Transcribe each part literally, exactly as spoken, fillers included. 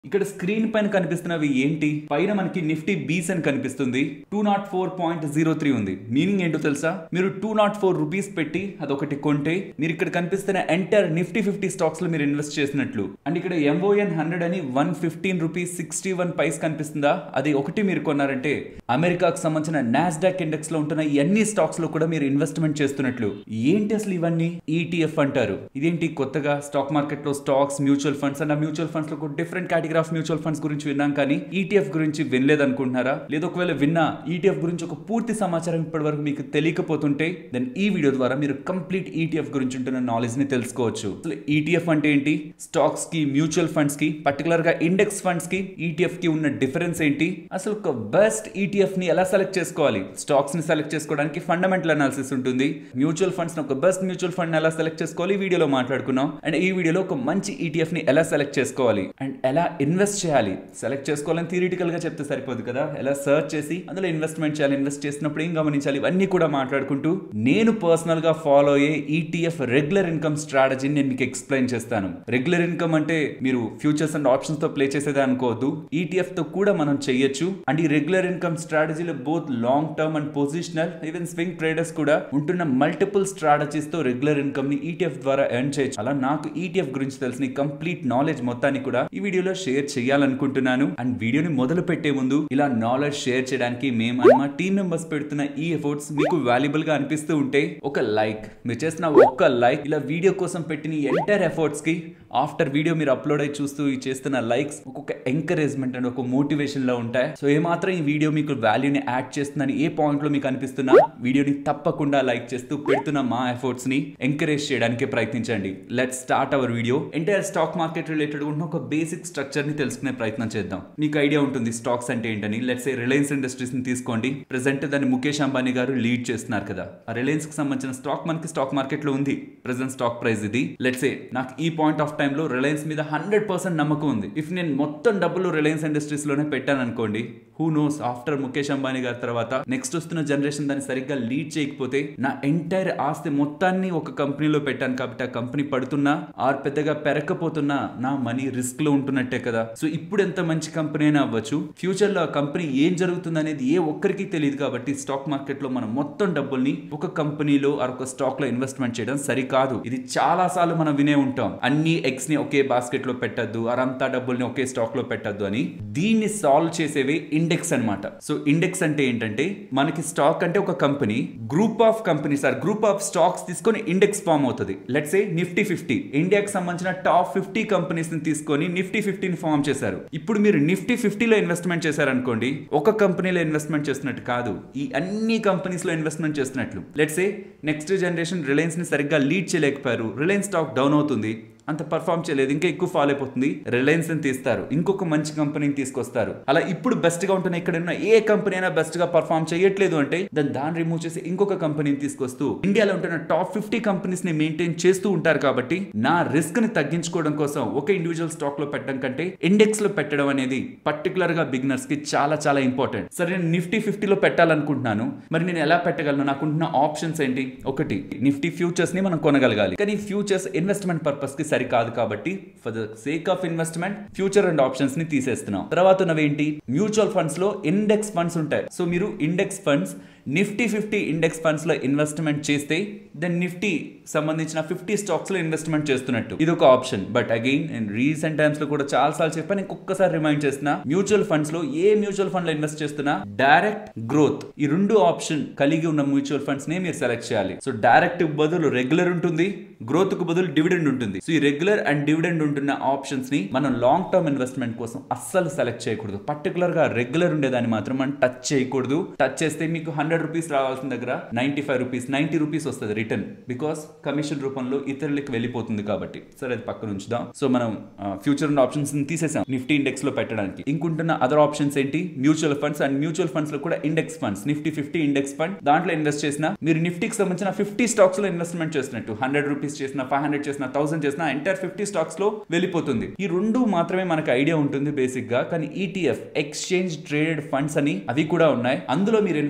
ఇక్కడ స్క్రీన్ పైన కనిపిస్తున్నవి ఏంటి? పైన మనకి నిఫ్టీ బీస్ అని కనిపిస్తుంది. Two nought four point zero three ఉంది. మీనింగ్ ఏంటో తెలుసా? మీరు టూ నాట్ ఫోర్ రూపీస్ పెట్టి అదొకటి కొంటే మీరు ఇక్కడ కనిపిస్తున్న ఎంటైర్ నిఫ్టీ ఫిఫ్టీ స్టాక్స్ లో మీరు ఇన్వెస్ట్ చేసినట్లు. అండ్ ఇక్కడ ఎంఓఎన్ హండ్రెడ్ అని one fifteen rupees sixty one paise కనిపిస్తుందా? అది ఒకటి మీరు కొన్నారంటే అమెరికాకు సంబంధించిన నాస్డాక్ ఇండెక్స్ లో ఉంటున్న అన్ని స్టాక్స్ లో కూడా మీరు ఇన్వెస్ట్మెంట్ చేస్తున్నట్లు. ఏంటి అసలు ఇవన్నీ? ఈటీఎఫ్ అంటారు. ఇదేంటి కొత్తగా? స్టాక్ మార్కెట్ లో స్టాక్స్, మ్యూచువల్ ఫండ్స్ అండ్ ఆ మ్యూచువల్ ఫండ్స్ లో different category of mutual funds గురించి విన్నాం, కానీ ఈటీఎఫ్ గురించి వినలేదు అనుకుంటున్నారా? లేదా ఒకవేళ విన్నా ఈటీఎఫ్ గురించి ఒక పూర్తి సమాచారం ఇప్పటి వరకు మీకు తెలియకపోతుంటే దెన్ ఈ వీడియో ద్వారా మీరు కంప్లీట్ ఈటీఎఫ్ గురించి ఉంటున్న నాలెడ్జ్ ని తెలుసుకోవచ్చు. అసలు ఈటీఎఫ్ అంటే ఏంటి? స్టాక్స్ కి, మ్యూచువల్ ఫండ్స్ కి, పర్టికులర్ గా ఇండెక్స్ ఫండ్స్ కి ఈటీఎఫ్ కి ఉన్న డిఫరెన్స్ ఏంటి? అసలు ఒక బెస్ట్ ఈటీఎఫ్ ని ఎలా సెలెక్ట్ చేసుకోవాలి? స్టాక్స్ ని సెలెక్ట్ చేసుకోవడానికి ఫండమెంటల్ అనాలిసిస్ ఉంటుంది. మ్యూచువల్ ఫండ్స్ ఒక బెస్ట్ మ్యూచువల్ ఫండ్ ఎలా సెలెక్ట్ చేసుకోవాలి ఈ వీడియోలో మాట్లాడుకున్నాం. అండ్ ఈ వీడియోలో ఒక మంచి ఈటీఎఫ్ ని ఎలా సెలెక్ట్ చేసుకోవాలి అండ్ ఎలా ఇన్వెస్ట్ చేయాలి. సెలెక్ట్ చేసుకోవాలని థియరిటికల్ గా చెప్తే సరిపోదు కదా, ఎలా సర్చ్ చేసి అందులో ఇన్వెస్ట్మెంట్ చేయాలి, ఇన్వెస్ట్ చేసినప్పుడు ఏం గమనించాలి, ఇవన్నీ కూడా మాట్లాడుకుంటూ నేను పర్సనల్ గా ఫాలో అయ్యే ఈటీఎఫ్ రెగ్యులర్ ఇన్కమ్ స్ట్రాటజీని నేను మీకు ఎక్స్ప్లెయిన్ చేస్తాను. రెగ్యులర్ ఇన్కమ్ అంటే మీరు ఫ్యూచర్స్ అండ్ ఆప్షన్స్ తో ప్లే చేసేదే అనుకోవద్దు, ఈటీఎఫ్ తో కూడా మనం చేయొచ్చు. అండ్ ఈ రెగ్యులర్ ఇన్కమ్ స్ట్రాటజీలో both long term and positional even swing traders కూడా ఉంటున్న మల్టిపుల్ స్ట్రాటజీస్ తో రెగ్యులర్ ఇన్కమ్ ని ఈటీఎఫ్ ద్వారా ఎర్న్ చేయొచ్చు. అలా నాకు ఈటీఎఫ్ గురించి తెలిసిన కంప్లీట్ నాలెడ్జ్ మొత్తాన్ని కూడా ఈ వీడియోలో షేర్ చేయాలనుకుంటున్నాను. అండ్ వీడియోని మొదలు పెట్టే ముందు ఇలా నాలెడ్జ్ షేర్ చేయడానికి మేము అండ్ మా టీమ్ మెంబర్స్ పెడుతున్న ఈ ఎఫర్ట్స్ మీకు వాల్యుబుల్ గా అనిపిస్తూ ఉంటే ఒక లైక్, మీరు చేసిన ఒక్క లైక్ ఇలా వీడియో కోసం పెట్టిన ఎంటైర్ ఎఫర్ట్స్ కి ఆఫ్టర్ వీడియో మీరు అప్లోడ్ అయి చూస్తూ చేస్తున్న లైక్స్ ఒక్కొక్క ఎంకరేజ్మెంట్ అండ్ ఒక మోటివేషన్ లో ఉంటాయి. సో ఏ మాత్రం ఈ వీడియో మీకు వాల్యూని యాడ్ చేస్తుందని ఏ పాయింట్ లో మీకు అనిపిస్తున్నా వీడియోని తప్పకుండా లైక్ చేస్తూ పెడుతున్న మా ఎఫర్ట్స్ ని ఎంకరేజ్ చేయడానికి ప్రయత్నించండి. Let's start our video. Entire stock market related ఉన్న ఒక బేసిక్ స్ట్రక్చర్ ని తెలుసుకునే ప్రయత్నం చేద్దాం. మీకు ఐడియా ఉంటుంది స్టాక్స్ అంటే ఏంటని. లెట్స్ సే రిలయన్స్ ఇండస్ట్రీస్ ని తీసుకోండి. ప్రెసెంట్ దాన్ని ముఖేష్ అంబానీ గారు లీడ్ చేస్తున్నారు కదా. ఆ రిలయన్స్ కి సంబంధించిన స్టాక్ మనకి స్టాక్ మార్కెట్ లో ఉంది. ప్రెసెంట్ స్టాక్ ప్రైస్ ఇది. లెట్స్ సే నాకు ఈ పాయింట్ ఆఫ్ టైమ్ లో రిలయన్స్ మీద హండ్రెడ్ పర్సెంట్ నమ్మకం ఉంది. ఇఫ్ నేను మొత్తం డబ్బులు రిలయన్స్ ఇండస్ట్రీస్ లోనే పెట్టాను అనుకోండి, who knows after Mukesh Ambani గారి తర్వాత నెక్స్ట్ వస్తున్న జనరేషన్ దాన్ని సరిగ్గా లీడ్ చేయకపోతే నా ఎంటైర్ ఆస్తి మొత్తాన్ని ఒక కంపెనీలో పెట్టాను కాబట్టి ఆ కంపెనీ పడుతున్నా ఆర్ పెద్దగా పెరగకపోతున్నా నా మనీ రిస్క్ లో ఉంటున్నట్టే కదా. సో ఇప్పుడు ఎంత మంచి కంపెనీ అయినా అవ్వచ్చు, ఫ్యూచర్ లో ఆ కంపెనీ ఏం జరుగుతుంది అనేది ఏ ఒక్కరికి తెలియదు. కాబట్టి స్టాక్ మార్కెట్ లో మనం మొత్తం డబ్బుల్ని ఒక కంపెనీలో ఆర్ ఒక స్టాక్ లో ఇన్వెస్ట్మెంట్ చేయడం సరికాదు. ఇది చాలా సార్లు మనం వినే ఉంటాం, అన్ని ఎగ్స్ ని ఒకే బాస్కెట్ లో పెట్టద్దు, అరంతా డబ్బుల్ని ఒకే స్టాక్ లో పెట్టద్దు అని. దీన్ని సాల్వ్ చేసేవి ఇండెక్స్ అన్నమాట. సో ఇండెక్స్ అంటే ఏంటంటే మనకి స్టాక్ అంటే ఒక company, group of companies or group of stocks తీసుకొని ఇండెక్స్ ఫామ్ అవుతుంది. లెట్స్ సే నిఫ్టీ ఫిఫ్టీ ఇండియాకి సంబంధించిన టాప్ ఫిఫ్టీ కంపెనీస్ ని తీసుకొని నిఫ్టీ ఫిఫ్టీని ఫామ్ చేశారు. ఇప్పుడు మీరు నిఫ్టీ ఫిఫ్టీలో ఇన్వెస్ట్మెంట్ చేశారనుకోండి, ఒక కంపెనీలో ఇన్వెస్ట్మెంట్ చేస్తున్నట్టు కాదు, ఈ అన్ని కంపెనీస్ లో ఇన్వెస్ట్మెంట్ చేస్తున్నట్లు. Let's say next generation Reliance ని సరిగ్గా లీడ్ చేయలేకపోయారు, రిలయన్స్ స్టాక్ డౌన్ అవుతుంది, అంత పర్ఫార్మ్ చేయలేదు, ఇంకా ఎక్కువ ఫాల్ అయిపోతుంది, రిలయన్స్ ని తీస్తారు, ఇంకొక మంచి కంపెనీని తీసుకొస్తారు. అలా ఇప్పుడు బెస్ట్ గా ఉంటున్న ఇక్కడ ఉన్న ఏ కంపెనీ అయినా బెస్ట్ గా పర్ఫార్మ్ చేయట్లేదు అంటే దాన్ని దాన్ని రిమూవ్ చేసి ఇంకొక కంపెనీని తీసుకొస్తూ ఇండియాలో ఉంటున్న టాప్ ఫిఫ్టీ కంపెనీస్ ని మెయింటైన్ చేస్తూ ఉంటారు. కాబట్టి నా రిస్క్ ని తగ్గించుకోవడం కోసం ఒక ఇండివిజువల్ స్టాక్ లో పెట్టడం కంటే ఇండెక్స్ లో పెట్టడం అనేది పర్టికులర్ గా బిగినర్స్ కి చాలా చాలా ఇంపార్టెంట్. సరే నేను నిఫ్టీ ఫిఫ్టీలో పెట్టాలనుకుంటున్నాను, మరి నేను ఎలా పెట్టగలను? నాకుంటున్న ఆప్షన్స్ ఏంటి? ఒకటి, నిఫ్టీ ఫ్యూచర్స్ ని మనం కొనగలగాలి. కానీ ఫ్యూచర్స్ ఇన్వెస్ట్మెంట్ పర్పస్ కి సరికాదు కాబట్టి for the sake of investment future and options ని తీసేస్తున్నాం. తర్వాత ఉన్నవేంటి? మ్యూచువల్ ఫండ్స్ లో ఇండెక్స్ ఫండ్స్ ఉంటాయి. సో మీరు index funds Nifty fifty index funds లో ఇన్వెస్ట్మెంట్ చేస్తే దెన్ నిఫ్టీ సంబంధించిన ఫిఫ్టీ స్టాక్స్ లో ఇన్వెస్ట్మెంట్ చేస్తున్నట్టు ఇది ఒక ఆప్షన్. బట్ అగైన్ నేను రీసెంట్ టైమ్స్ లో కూడా చాలా సార్లు చెప్పాను, ఇంకొకసారి రిమైండ్ చేస్తున్నా, మ్యూచువల్ ఫండ్స్ లో ఏ మ్యూచువల్ ఫండ్ లో ఇన్వెస్ట్ చేస్తున్నా డైరెక్ట్, గ్రోత్, ఈ రెండు ఆప్షన్ కలిగి ఉన్న మ్యూచువల్ ఫండ్స్ నే మీరు సెలెక్ట్ చేయాలి. సో డైరెక్ట్ బదులు రెగ్యులర్ ఉంటుంది, గ్రోత్ కు బదులు డివిడెండ్ ఉంటుంది. సో ఈ రెగ్యులర్ అండ్ డివిడెండ్ ఉంటున్న ఆప్షన్స్ ని మనం లాంగ్ టర్మ్ ఇన్వెస్ట్మెంట్ కోసం అస్సలు సెలెక్ట్ చేయకూడదు. పర్టికులర్ గా రెగ్యులర్ ఉండేదాన్ని మాత్రం మనం టచ్ చేయకూడదు. టచ్ చేస్తే మీకు హండ్రెడ్ రూపీస్ రావాల్సిన దగ్గర ninety five rupees ninety rupees వస్తుంది రిటర్న్, బికాస్ కమిషన్ రూపంలో ఇతరులకు వెళ్ళిపోతుంది కాబట్టి. సరే అది పక్కన ఉంచుదాం. సో మనం ఫ్యూచర్ అండ్ ఆప్షన్స్ తీసేసాం నిఫ్టీ ఇండెక్స్ లో పెట్టడానికి. ఇంకుంటున్న అదర్ ఆప్షన్స్ ఏంటి? Mutual funds. And mutual funds లో కూడా index funds, Nifty fifty index fund, దాంట్లో ఇన్వెస్ట్ చేసిన మీరు నిఫ్టీకి సంబంధించిన ఫిఫ్టీ స్టాక్స్ లో ఇన్వెస్ట్మెంట్ చేసినట్టు, హండ్రెడ్ రూపీస్ చేసిన, ఫైవ్ హండ్రెడ్ చేసిన, థౌసండ్ చేసిన ఎంటైర్ ఫిఫ్టీ స్టాక్స్ లో వెళ్ళిపోతుంది. ఈ రెండు మాత్రమే మనకు ఐడియా ఉంటుంది బేసిక్ గా. కానీ ఈటీఎఫ్ ఎక్స్చేంజ్ ట్రేడెడ్ ఫండ్స్ అని అవి కూడా ఉన్నాయి. అందులో మీరు ఇన్వెస్ట్ చేసిన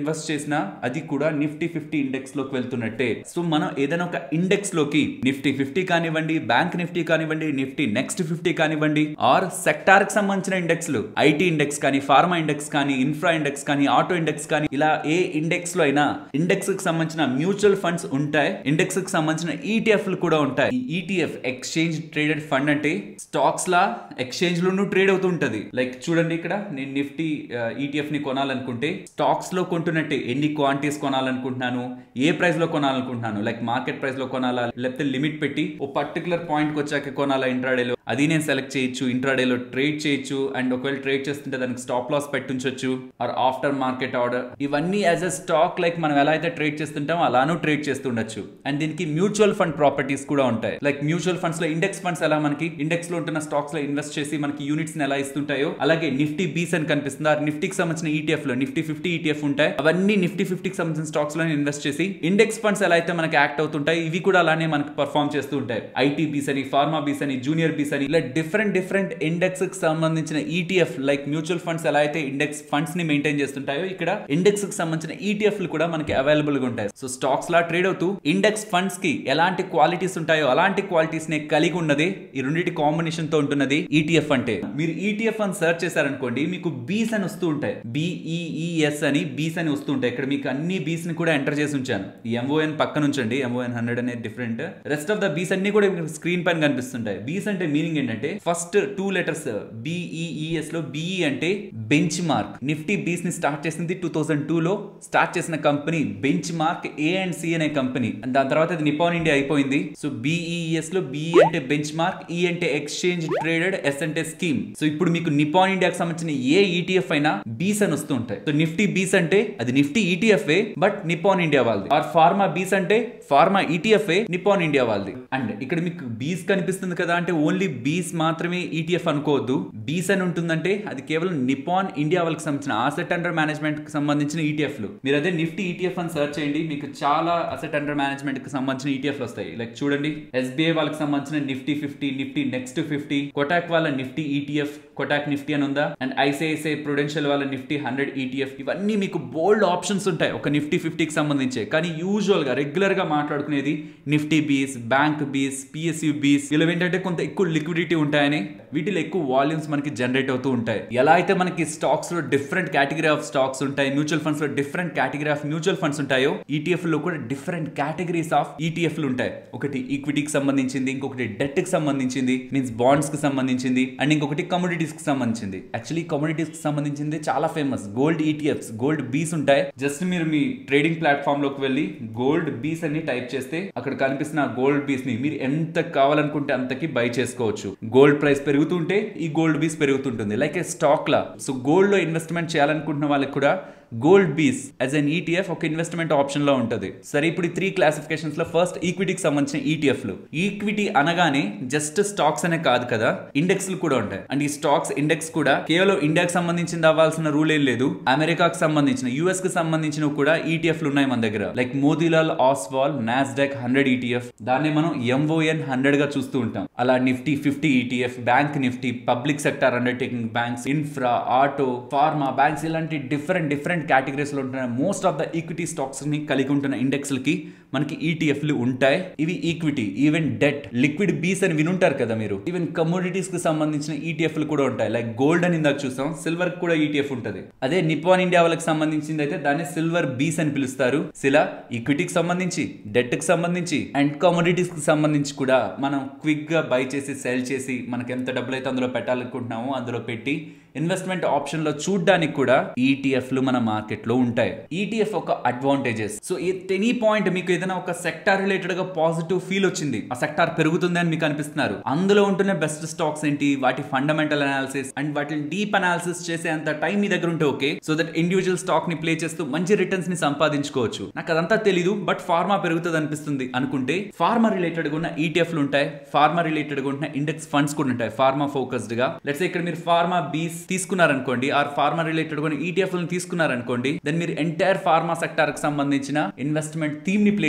చూసినా అది కూడా నిఫ్టీ ఫిఫ్టీ ఇండెక్స్ లోకి వెళ్తున్నట్టే. సో మనం ఏదైనా ఒక ఇండెక్స్ లోకి నిఫ్టీ ఫిఫ్టీ కానివ్వండి, బ్యాంక్ నిఫ్టీ కానివ్వండి, నిఫ్టీ నెక్స్ట్ ఫిఫ్టీ కానివ్వండి, ఆర్ సెక్టార్ కి సంబంధించిన ఇండెక్స్లు ఐటీ ఇండెక్స్ కానీ, ఫార్మా ఇండెక్స్ కానీ, ఇన్ఫ్రా ఇండెక్స్ కానీ, ఆటో ఇండెక్స్ కానీ, ఇలా ఏ ఇండెక్స్ లో అయినా ఇండెక్స్ కి సంబంధించిన మ్యూచువల్ ఫండ్స్ ఉంటాయి, ఇండెక్స్ కి సంబంధించిన ఈటీఎఫ్ లు కూడా ఉంటాయి. ఈ ఈటీఎఫ్ ఎక్స్చేంజ్ ట్రేడెడ్ ఫండ్ అంటే స్టాక్స్ లా ఎక్స్చేంజ్ లోనూ ట్రేడ్ అవుతూ ఉంటది. లైక్ చూడండి, ఇక్కడ నేను నిఫ్టీ ఈటీఎఫ్ ని కొనాలనుకుంటే స్టాక్స్ లో కొంటున్నట్టే ఎన్ని క్వాంటిటీస్ కొనాలనుకుంటున్నాను, ఏ ప్రైస్ లో కొనాలనుకుంటున్నాను, లైక్ మార్కెట్ ప్రైస్ లో కొనాలా లేకపోతే లిమిట్ పెట్టి ఓ పర్టికులర్ పాయింట్ కి వచ్చాక కొనాలా ఇంట్రాడేలో, అది నేను సెలెక్ట్ చేయొచ్చు. ఇంట్రాడేలో ట్రేడ్ చేయొచ్చు అండ్ ఒకవేళ ట్రేడ్ చేస్తుంటే దానికి స్టాప్ లాస్ పెట్టించొచ్చు ఆర్ ఆఫ్టర్ మార్కెట్ ఆర్డర్. ఇవన్నీ యాజ్ అ స్టాక్ లైక్ మనం ఎలా అయితే ట్రేడ్ చేస్తుంటామో అలానూ ట్రేడ్ చేస్తుండొచ్చు. అండ్ దీనికి మ్యూచువల్ ఫండ్ ప్రాపర్టీస్ కూడా ఉంటాయి. లైక్ మ్యూచువల్ ఫండ్స్ లో ఇండెక్స్ ఫండ్స్ ఎలా మనకి ఇండెక్స్ లో ఉంటున్న స్టాక్స్ లో ఇన్వెస్ట్ చేసి మనకి యూనిట్స్ ని ఎలా ఇస్తుంటాయో, అలాగే నిఫ్టీ బీస్ అని కనిపిస్తుంది. ఆ నిఫ్టీకి సంబంధించిన ఈటీఎఫ్ లో నిఫ్టీ ఫిఫ్టీ ఈటీఎఫ్ ఉంటాయి. అవన్నీ నిఫ్టీ ఫిఫ్టీకి సంబంధించిన స్టాక్స్ లో ఇన్వెస్ట్ చేసి ఇండెక్స్ ఫండ్స్ ఎలా అయితే మనకి యాక్ట్ అవుతుంటాయి, ఇవి కూడా అలానే మనకి పర్ఫార్మ్ చేస్తూ ఉంటాయి. ఐటీ బీస్ అని, ఫార్మా బీస్ అని, జూనియర్ బీస్ అని, ఇలా డిఫరెంట్ డిఫరెంట్ ఇండెక్స్ కి సంబంధించిన ఈటీఎఫ్ లైక్ మ్యూచువల్ ఫండ్స్ ఎలా అయితే ఇండెక్స్ ఫండ్స్ ని మెయింటైన్ చేస్తుంటాయో, ఇక్కడ ఇండెక్స్ కి సంబంధించిన ఈటీఎఫ్ లు కూడా మనకి అవైలబుల్ గా ఉంటాయి. సో స్టాక్స్ లా ట్రేడ్ అవుతూ ఇండెక్స్ ఫండ్స్ కి ఎలాంటి క్వాలిటీస్ ఉంటాయో అలాంటి క్వాలిటీస్ ని కలిగి ఉన్నది ఈ రెండింటి కాంబినేషన్ తో ఉంటున్నది ఈటీఎఫ్ అంటే. మీరు ఈటీఎఫ్ అని సర్చ్ చేశారనుకోండి, మీకు బీస్ అని వస్తూ ఉంటాయి, బిఈఈఎస్ అని బీస్ అని వస్తూ ఉంటాయి. ఇక్కడ మీకు అన్ని బీస్ ని కూడా ఎంటర్ చేసి ఉంచాను. ఈ ఎంఓఎన్ పక్కన ఉంచండి, ఎంఓఎన్ హండ్రెడ్ అనేది different. Rest of the BeES అన్ని కూడా స్క్రీన్ పైన కనిపిస్తుంటాయి. బీస్ అంటే మీనింగ్ ఏంటంటే ఫస్ట్ టూ లెటర్స్ బిఈఈఎస్ లో బిఈ అంటే బెంచ్ మార్క్. నిఫ్టీ బీస్ ని స్టార్ట్ చేసింది టూ థౌసండ్ టూ లో స్టార్ట్ చేసిన company benchmark A and C అనే కంపెనీ. అండ్ దాని తర్వాత అది నిపాన్ ఇండియా అయిపోయింది. సో బిఈఈఎస్ లో బిఈ అంటే బెంచ్ మార్క్, ఈ అంటే ఎక్స్చేంజ్ ట్రేడెడ్, ఎస్ అంటే స్కీమ్. సో ఇప్పుడు మీకు నిపాన్ ఇండియాకి సంబంధించిన ఏ ఈటీఎఫ్ అయినా బీస్ అని వస్తూ ఉంటాయి. సో నిఫ్టీ బీస్ అంటే అది Nifty ETF but Nippon India వాళ్ళది. ఆర్ ఫార్మా బీస్ అంటే ఫార్మా ఈటీఎఫ్ నిపాన్ ఇండియా వాళ్ళది. అండ్ ఇక్కడ మీకు బీస్ కనిపిస్తుంది కదా అంటే ఓన్లీ బీస్ మాత్రమే ఈటీఎఫ్ అనుకోవద్దు. బీస్ అని ఉంటుందంటే అది కేవలం నిపాన్ ఇండియా వాళ్ళకి సంబంధించిన అసెట్ అండర్ మేనేజ్మెంట్ కి సంబంధించిన ఈటీఎఫ్ లు. మీరు అదే నిఫ్టీ ఈటీఎఫ్ అని సర్చ్ చేయండి, మీకు చాలా అసెట్ అండర్ మేనేజ్మెంట్ కి సంబంధించిన ఈటీఎఫ్ వస్తాయి. లైక్ చూడండి, ఎస్బీఐ వాళ్ళకి సంబంధించిన Nifty fifty, Nifty next fifty, Kotak వాళ్ళ నిఫ్టీ ఈటీఎఫ్, కోటాక్ నిఫ్టీ అని ఉందా, అండ్ ఐసిఐసిఐ ప్రుడెన్షియల్ వాళ్ళ నిఫ్టీ హండ్రెడ్ ఈటీఎఫ్. ఇవన్నీ మీకు బోల్డ్ ఆప్షన్స్ ఉంటాయి ఒక నిఫ్టీ ఫిఫ్టీకి సంబంధించే. కానీ యూజువల్ గా రెగ్యులర్ గా మాట్లాడుకునేది నిఫ్టీ బీస్, బ్యాంక్ బీస్, పిఎస్యు బీస్. ఇలా ఏంటంటే కొంత ఎక్కువ లిక్విడిటీ ఉంటాయని వీటిలో ఎక్కువ వాల్యూమ్స్ మనకి జనరేట్ అవుతూ ఉంటాయి. ఎలా అయితే మనకి స్టాక్స్ లో డిఫరెంట్ కేటగిరీ ఆఫ్ స్టాక్స్ ఉంటాయి, మ్యూచువల్ ఫండ్స్ లో different category of mutual funds ఉంటాయో, ఈటీఎఫ్ లో కూడా డిఫరెంట్ కేటగిరీస్ ఆఫ్ ఈటీఎఫ్ లు ఉంటాయి. ఒకటి ఈక్విటీకి సంబంధించింది, ఇంకొకటి డెట్ కి సంబంధించింది, మీన్స్ బాండ్స్ కి సంబంధించింది, అండ్ ఇంకొకటి కమోడిటీస్ కి సంబంధించింది. యాక్చువల్లీ కమోడిటీస్ కి సంబంధించింది చాలా ఫేమస్ గోల్డ్ ఈటీఎఫ్స్, గోల్డ్ బీస్ ఉంటాయి. జస్ట్ మీరు మీ ట్రేడింగ్ ప్లాట్ఫామ్ లోకి వెళ్ళి గోల్డ్ బీస్ అని టైప్ చేస్తే అక్కడ కనిపిస్తున్న గోల్డ్ బీస్ ని మీరు ఎంత కావాలనుకుంటే అంతకి బై చేసుకోవచ్చు. గోల్డ్ ప్రైస్ పెరుగుతుంటే ఈ గోల్డ్ బీస్ పెరుగుతుంటుంది లైక్ ఏ స్టాక్ లా. సో గోల్డ్ లో ఇన్వెస్ట్మెంట్ చేయాలనుకుంటున్న వాళ్ళకి కూడా gold BeES as an ETF ఒక ఇన్వెస్ట్మెంట్ ఆప్షన్ లో ఉంటుంది. సరే, ఇప్పుడు ఈ త్రీ క్లాసిఫికేషన్స్ లో ఫస్ట్ ఈక్విటీకి సంబంధించిన ఈటీఎఫ్ లు. ఈక్విటీ అనగానే జస్ట్ స్టాక్స్ అనే కాదు కదా, ఇండెక్స్ లు కూడా ఉంటాయి. అండ్ ఈ స్టాక్స్ ఇండెక్స్ కూడా కేవలం ఇండియాకి సంబంధించింది అవ్వాల్సిన రూల్ ఏం లేదు. అమెరికాకి సంబంధించిన, యుఎస్ కి సంబంధించిన కూడా ఈటీఎఫ్ లు ఉన్నాయి మన దగ్గర. Like Motilal Oswal Nasdaq hundred ETF, దాన్ని మనం ఎంఓఎన్ హండ్రెడ్ గా చూస్తూ ఉంటాం. అలా Nifty fifty ETF, bank Nifty, public sector undertaking banks, infra, auto, pharma banks, ఇలాంటి డిఫరెంట్ డిఫరెంట్ కేటగిరీస్ లో ఉంటున్న most of the equity stocks ని కలిగి ఉంటున్న ఇండెక్స్ లకి మనకి ఈటీఎఫ్ లు ఉంటాయి. ఇవి ఈక్విటీ, ఈవెన్ డెట్, లిక్విడ్ బీస్ అని వినుంటారు కదా మీరు. ఈవెన్ కమోడిటీస్ కి సంబంధించిన ఈటీఎఫ్ లు కూడా ఉంటాయి. లైక్ గోల్డ్ అని ఇందాక చూసాం, సిల్వర్ కూడా ఈటీఎఫ్ ఉంటుంది. అదే నిపాన్ ఇండియా వాళ్ళకి సంబంధించింది అయితే దాన్ని సిల్వర్ బీస్ అని పిలుస్తారు. ఇలా ఈక్విటీకి సంబంధించి, డెట్ కి సంబంధించి అండ్ కమోడిటీస్ కి సంబంధించి కూడా మనం క్విక్ గా బై చేసి సెల్ చేసి మనకి ఎంత డబ్బులు అయితే అందులో పెట్టాలనుకుంటున్నామో అందులో పెట్టి ఇన్వెస్ట్మెంట్ ఆప్షన్ లో చూడడానికి కూడా ఈటీఎఫ్ లు మన మార్కెట్ లో ఉంటాయి. ఈటీఎఫ్ ఒక అడ్వాంటేజెస్. సో ఎనీ పాయింట్ మీకు ఏదైనా ఒక సెక్టార్ రిలేటెడ్ గా పాజిటివ్ ఫీల్ వచ్చింది, ఆ సెక్టార్ పెరుగుతుంది అని మీకు అనిపిస్తున్నారు, అందులో ఉంటున్న బెస్ట్ స్టాక్స్ ఏంటి, వాటి ఫండమెంటల్ అనాలిసిస్ అండ్ వాటిని డీప్ అనాలిసిస్ చేసే అంత టైం మీ దగ్గర ఉంటే okay, so that individual stock ని ప్లే చేస్తూ మంచి రిటర్న్స్ ని సంపాదించుకోవచ్చు. నాకు అదంతా తెలీదు బట్ ఫార్మా పెరుగుతుంది అనిపిస్తుంది అనుకుంటే ఫార్మా రిలేటెడ్ గా ఉన్న ఈటీఎఫ్ లు ఉంటాయి. ఫార్మా రిలేటెడ్ గా ఉన్న ఇండెక్స్ ఫండ్స్ కూడా ఉంటాయి ఫార్మా ఫోకస్డ్ గా. లెట్స్ సే ఇక్కడ మీరు ఫార్మా బీస్ తీసుకున్నారనుకోండి, ఆర్ ఫార్మా రిలేటెడ్ ఈటీఎఫ్ లను తీసుకున్నారనుకోండి, దెన్ మీరు ఎంటైర్ ఫార్మా సెక్టార్ కి సంబంధించిన ఇన్వెస్ట్మెంట్ థీమ్ ని ప్లే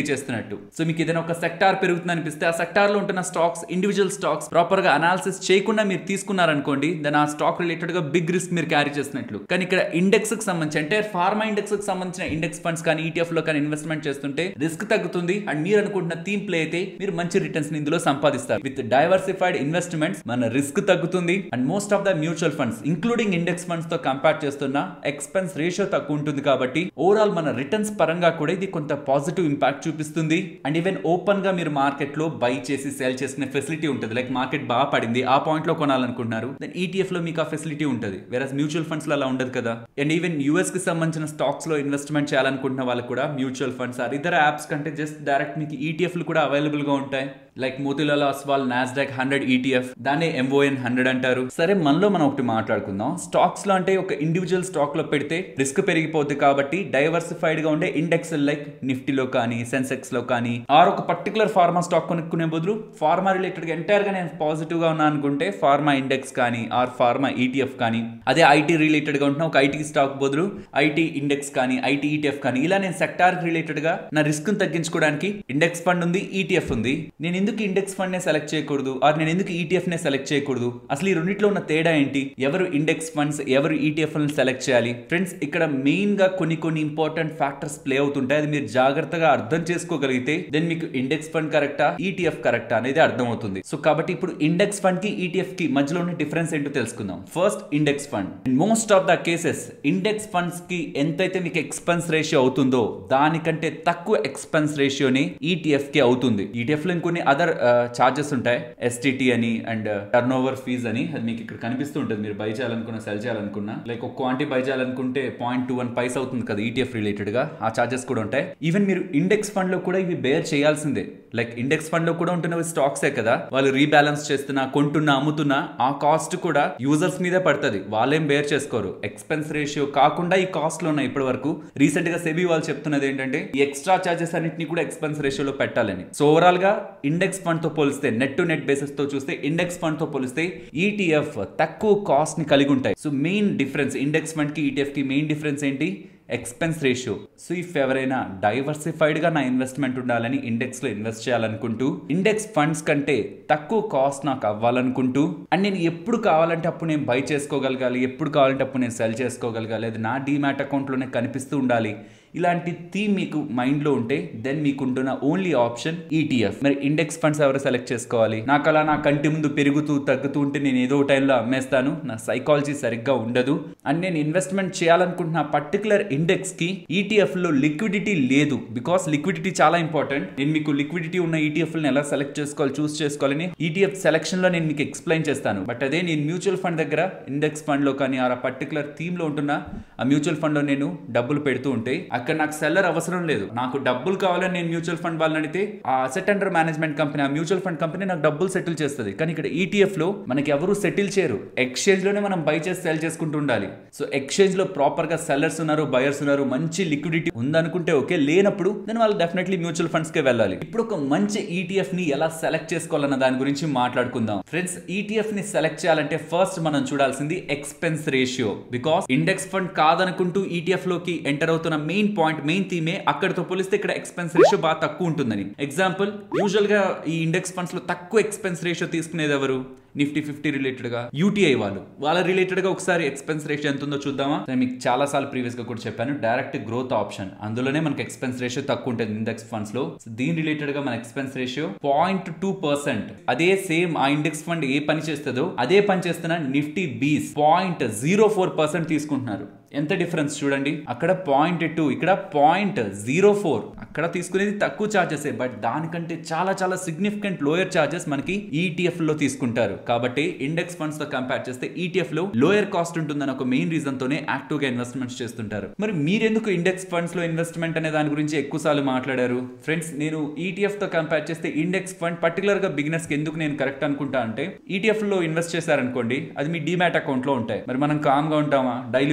చేస్తున్నట్టు. సో మీకు ఏదైనా ఒక సెక్టార్ పెరుగుతుంది అనిపిస్తే ఆ సెక్టార్ లో ఉంటున్న స్టాక్స్, ఇండివిజువల్ స్టాక్స్ ప్రాపర్ గా అనాలిసిస్ చేయకుండా మీరు తీసుకున్నారనుకోండి, దాని ఆ స్టాక్ రిలేటెడ్ గా బిగ్ రిస్క్ మీరు క్యారీ చేస్తున్నట్లు. కానీ ఇక్కడ ఇండెక్స్ కి సంబంధించి అంటే ఫార్మా ఇండెక్స్ కి సంబంధించిన ఇండెక్స్ ఫండ్స్ కానీ ఈటీఎఫ్ లో కానీ ఇన్వెస్ట్మెంట్ చేస్తుంటే రిస్క్ తగ్గుతుంది అండ్ మీరు అనుకుంటున్న థీమ్ ప్లే అయితే మీరు మంచి రిటర్న్స్ ఇందులో సంపాదిస్తారు. విత్ డైవర్సిఫైడ్ ఇన్వెస్ట్మెంట్స్ మన రిస్క్ తగ్గుతుంది and most of the mutual funds including index funds తో కంపేర్ చేస్తున్న ఎక్స్పెన్స్ రేషియో తక్కువ ఉంటుంది కాబట్టి ఓవరాల్ మన రిటర్న్స్ పరంగా కూడా ఇది కొంత పాజిటివ్ ఇంపాక్ట్ చూపిస్తుంది. అండ్ ఈవెన్ ఓపెన్ గా మీరు మార్కెట్ లో బై చేసి సెల్ చేసుకునే ఫెసిలిటీ ఉంటుంది. లైక్ మార్కెట్ బాగా పడింది, ఆ పాయింట్ లో కొనాలనుకుంటున్నారు, దెన్ ఈటీఎఫ్ లో మీకు ఆ ఫెసిలిటీ ఉంటుంది. వేరస్ మ్యూచువల్ ఫండ్స్ లో అలా ఉండదు కదా. అండ్ ఈవెన్ యూఎస్ కి సంబంధించిన స్టాక్స్ లో ఇన్వెస్ట్మెంట్ చేయాలనుకుంటున్న వాళ్ళు కూడా మ్యూచువల్ ఫండ్స్ ఆర్ ఇతర యాప్స్ కంటే జస్ట్ డైరెక్ట్ మీకు ఈటీఎఫ్ లు కూడా అవైలబుల్ గా ఉంటాయి. Like Motilal Oswal Nasdaq hundred ETF, దాన్ని ఎంఓఎన్ హండ్రెడ్ అంటారు. సరే, మనలో మనం ఒకటి మాట్లాడుకుందాం. స్టాక్స్ లో అంటే ఒక ఇండివిజువల్ స్టాక్ లో పెడితే రిస్క్ పెరిగిపోద్ది కాబట్టి డైవర్సిఫైడ్ గా ఉండే ఇండెక్స్ లైక్ నిఫ్టీలో కానీ సెన్సెక్స్ లో కానీ ఆర్ ఒక పర్టికులర్ ఫార్మా స్టాక్ కొనుక్కునే బదులు ఫార్మా రిలేటెడ్ గా ఎంటైర్ గా నేను పాజిటివ్ గా ఉన్నా అనుకుంటే ఫార్మా ఇండెక్స్ కానీ ఆర్ ఫార్మా ఈటీఎఫ్ కానీ, అదే ఐటీ రిలేటెడ్ గా ఉంటున్నా ఒక ఐటీ స్టాక్ బదులు ఐటీ ఇండెక్స్ కానీ ఐటీ ఈటీఎఫ్ కానీ, ఇలా నేను సెక్టార్ రిలేటెడ్ గా నా రిస్క్ తగ్గించుకోవడానికి ఇండెక్స్ ఫండ్ ఉంది, ఈటీఎఫ్ ఉంది. నేను ఎందుకు ఇండెక్స్ ఫండ్ నే సెలెక్ట్ చేయకూడదు ఆర్ నేను ఎందుకు ఈటీఎఫ్ నే సెలెక్ట్ చేయకూడదు? అసలు ఈ రెండిట్లో ఉన్న తేడా ఏంటి? ఎవరు ఇండెక్స్ ఫండ్స్, ఎవరు ఈటీఎఫ్ సెలెక్ట్ చేయాలి? ఫ్రెండ్స్, ఇక్కడ మెయిన్ గా కొన్ని కొన్ని ఇంపార్టెంట్ ఫ్యాక్టర్స్ ప్లే అవుతుంటాయి. అది మీరు జాగ్రత్తగా అర్థం చేసుకోగలిగితే దెన్ మీకు ఇండెక్స్ ఫండ్ కరెక్టా, ఈటీఎఫ్ కరెక్టా అనేది అర్థం అవుతుంది. సో కాబట్టి ఇప్పుడు ఇండెక్స్ ఫండ్ కి ఈటీఎఫ్ కి మధ్యలో ఉన్న డిఫరెన్స్ ఏంటో తెలుసుకుందాం. First index fund. Most of the cases index funds కి ఎంతైతే మీకు ఎక్స్పెన్స్ రేషియో అవుతుందో దానికంటే తక్కువ ఎక్స్పెన్స్ రేషియోని ఈటీఎఫ్ కి అవుతుంది. ఈటీఎఫ్ లో ఇంకొన్ని అదర్ చార్జెస్ ఉంటాయి, ఎస్టీటీ అని అండ్ టర్న్ ఓవర్ ఫీజ్ అని, అది మీకు ఇక్కడ కనిపిస్తూ ఉంటుంది. మీరు బై చేయాలనుకున్నా సెల్ చేయాలనుకున్నా లైక్ ఒక క్వాంటిటీ బై చేయాలనుకుంటే పాయింట్ టూ వన్ పైస్ అవుతుంది కదా ఈటీఎఫ్ రిలేటెడ్ గా, ఆ చార్జెస్ కూడా ఉంటాయి. ఈవెన్ మీరు ఇండెక్స్ ఫండ్ లో కూడా ఇవి బేర్ చేయాల్సిందే. లైక్ ఇండెక్స్ ఫండ్ లో కూడా ఉంటున్నవి స్టాక్సే కదా, వాళ్ళు రీబ్యాలెన్స్ చేస్తున్నా కొంటున్నా అమ్ముతున్నా ఆ కాస్ట్ కూడా యూజర్స్ మీదే పడుతుంది, వాళ్ళేం బేర్ చేసుకోరు. ఎక్స్పెన్స్ రేషియో కాకుండా ఈ కాస్ట్ లో ఉన్నాయి ఇప్పటి వరకు. రీసెంట్ గా సెబీ వాళ్ళు చెప్తున్నది ఏంటంటే ఈ ఎక్స్ట్రా చార్జెస్ అన్నింటినీ కూడా ఎక్స్పెన్స్ రేషియోలో పెట్టాలని. సో ఓవరాల్ గా ఇండెక్స్ ఫండ్ తో పోలిస్తే, నెట్ టు నెట్ బేసిస్ తో చూస్తే ఇండెక్స్ ఫండ్ తో పోలిస్తే ఈటీఎఫ్ తక్కువ కాస్ట్ ని కలిగి ఉంటాయి. So main difference index fund కి ఈటీఎఫ్ కి మెయిన్ డిఫరెన్స్ ఏంటి? Expense ratio. సో ఇఫ్ ఎవరైనా డైవర్సిఫైడ్ గా నా ఇన్వెస్ట్మెంట్ ఉండాలని ఇండెక్స్ లో ఇన్వెస్ట్ చేయాలనుకుంటూ ఇండెక్స్ ఫండ్స్ కంటే తక్కువ కాస్ట్ నాకు అవ్వాలనుకుంటూ అండ్ నేను ఎప్పుడు కావాలంటే అప్పుడు నేను బై చేసుకోగలగాలి, ఎప్పుడు కావాలంటే అప్పుడు నేను సెల్ చేసుకోగలగాలి, అది నా డీమ్యాట్ అకౌంట్ లోనే కనిపిస్తూ ఉండాలి, ఇలాంటి థీమ్ మీకు మైండ్ లో ఉంటే దెన్ మీకుంటున్న ఓన్లీ ఆప్షన్ ఈటీఎఫ్. మరి ఇండెక్స్ ఫండ్స్ ఎవరు సెలెక్ట్ చేసుకోవాలి? నాకు అలా నా కంటి ముందు పెరుగుతూ తగ్గుతూ ఉంటే నేను ఏదో టైంలో అమ్మేస్తాను, నా సైకాలజీ సరిగ్గా ఉండదు అండ్ నేను ఇన్వెస్ట్మెంట్ చేయాలనుకుంటున్న పర్టికులర్ ఇండెక్స్ కి ఈటీఎఫ్ లో లిక్విడిటీ లేదు. బికాస్ లిక్విడిటీ చాలా ఇంపార్టెంట్. నేను మీకు లిక్విడిటీ ఉన్న ఈటీఎఫ్ లను ఎలా సెలెక్ట్ చేసుకోవాలి, చూస్ చేసుకోవాలని ఈటీఎఫ్ సెలెక్షన్ లో నేను మీకు ఎక్స్ప్లెయిన్ చేస్తాను. బట్ అదే నేను మ్యూచువల్ ఫండ్ దగ్గర ఇండెక్స్ ఫండ్ లో కానీ ఆ పర్టికులర్ థీమ్ లో ఉంటున్న ఆ మ్యూచువల్ ఫండ్ లో నేను డబ్బులు పెడుతూ ఉంటే అక్కడ నాకు సెల్లర్ అవసరం లేదు. నాకు డబ్బులు కావాలని నేను మ్యూచువల్ ఫండ్ వాళ్ళని అడిగితే ఆ అసెట్ అండర్ మేనేజ్మెంట్ కంపెనీ, ఆ మ్యూచువల్ ఫండ్ కంపెనీ నాకు డబ్బులు సెటిల్ చేస్తుంది. కానీ ఇక్కడ ఈటీఎఫ్ లో మనకి ఎవరు సెటిల్ చేయరు. ఎక్స్చేంజ్ లోనే మనం బై చేసి సెల్ చేసుకుంటూ ఉండాలి. సో ఎక్స్చేంజ్ లో ప్రాపర్ గా సెల్లర్స్ ఉన్నారు, బయర్స్ ఉన్నారు, మంచి లిక్విడిటీ ఉందనుకుంటే ఓకే, లేనప్పుడు దెన్ వాళ్ళు డెఫినెట్లీ మ్యూచువల్ ఫండ్స్ కే వెళ్ళాలి. ఇప్పుడు ఒక మంచి ఈటీఎఫ్ ని ఎలా సెలెక్ట్ చేసుకోవాలన్న దాని గురించి మాట్లాడుకుందాం. ఫ్రెండ్స్, ఈటీఎఫ్ ని సెలెక్ట్ చేయాలంటే ఫస్ట్ మనం చూడాల్సింది expense ratio. Because index fund కాదనుకుంటూ ఈటీఎఫ్ లోకి ఎంటర్ అవుతున్న మెయిన్ పాయింట్, మెయిన్ థీమే అక్కడితో పోలిస్తే ఇక్కడ ఎక్స్పెన్స్ రేషియో బాగా తక్కువ ఉంటుందని. ఎగ్జాంపుల్, యూజువల్ గా ఈ ఇండెక్స్ ఫండ్స్ లో తక్కువ ఎక్స్పెన్స్ రేషియో తీసుకునేది ఎవరు? నిఫ్టీ ఫిఫ్టీ రిలేటెడ్ గా యూటీఐ వాళ్ళు. వాళ్ళ రిలేటెడ్ గా ఒకసారి ఎక్స్పెన్స్ రేషియో ఎంత ఉందో చూద్దామా? నేను మీకు చాలా సార్లు ప్రీవియస్ గా కూడా చెప్పాను, డైరెక్ట్ గ్రోత్ ఆప్షన్, అందులోనే మనకి ఎక్స్పెన్స్ రేషియో తక్కువ ఉంటుంది ఇండెక్స్ ఫండ్స్ లో. దీని రిలేటెడ్ గా మన expense ratio point two percent. అదే సేమ్ ఆ ఇండెక్స్ ఫండ్ ఏ పని చేస్తుందో అదే పని చేస్తున్న నిఫ్టీ బీస్ పాయింట్ జీరో ఫోర్ పర్సెంట్ తీసుకుంటున్నారు. ఎంత డిఫరెన్స్ చూడండి. అక్కడ పాయింట్ టూ, ఇక్కడ పాయింట్ జీరో ఫోర్. అక్కడ తీసుకునేది తక్కువ చార్జెస్, బట్ దానికంటే చాలా చాలా సిగ్నిఫికెంట్ లోయర్ చార్జెస్ మనకి ఈటీఎఫ్ లో తీసుకుంటారు. కాబట్టి ఇండెక్స్ ఫండ్స్ తో కంపేర్ చేస్తే ఈటీఎఫ్ లో లోయర్ కాస్ట్ ఉంటుందని ఒక మెయిన్ రీజన్ తోనే యాక్టివ్ గా ఇన్వెస్ట్మెంట్స్ చేస్తుంటారు. మరి మీరెందుకు ఇండెక్స్ ఫండ్స్ లో ఇన్వెస్ట్మెంట్ అనే దాని గురించి ఎక్కువ సార్లు మాట్లాడారు? ఫ్రెండ్స్, నేను ఈటీఎఫ్ తో కంపేర్ చేస్తే ఇండెక్స్ ఫండ్ పర్టికులర్ గా బిగినర్స్ కి ఎందుకు నేను కరెక్ట్ అనుకుంటా అంటే, ఈటీఎఫ్ లో ఇన్వెస్ట్ చేశారనుకోండి, అది మీ డీమ్యాట్ అకౌంట్ లో ఉంటాయి. మరి మనం కామ్ గా ఉంటామా? డైలీ ఓపెన్ చేస్తాం,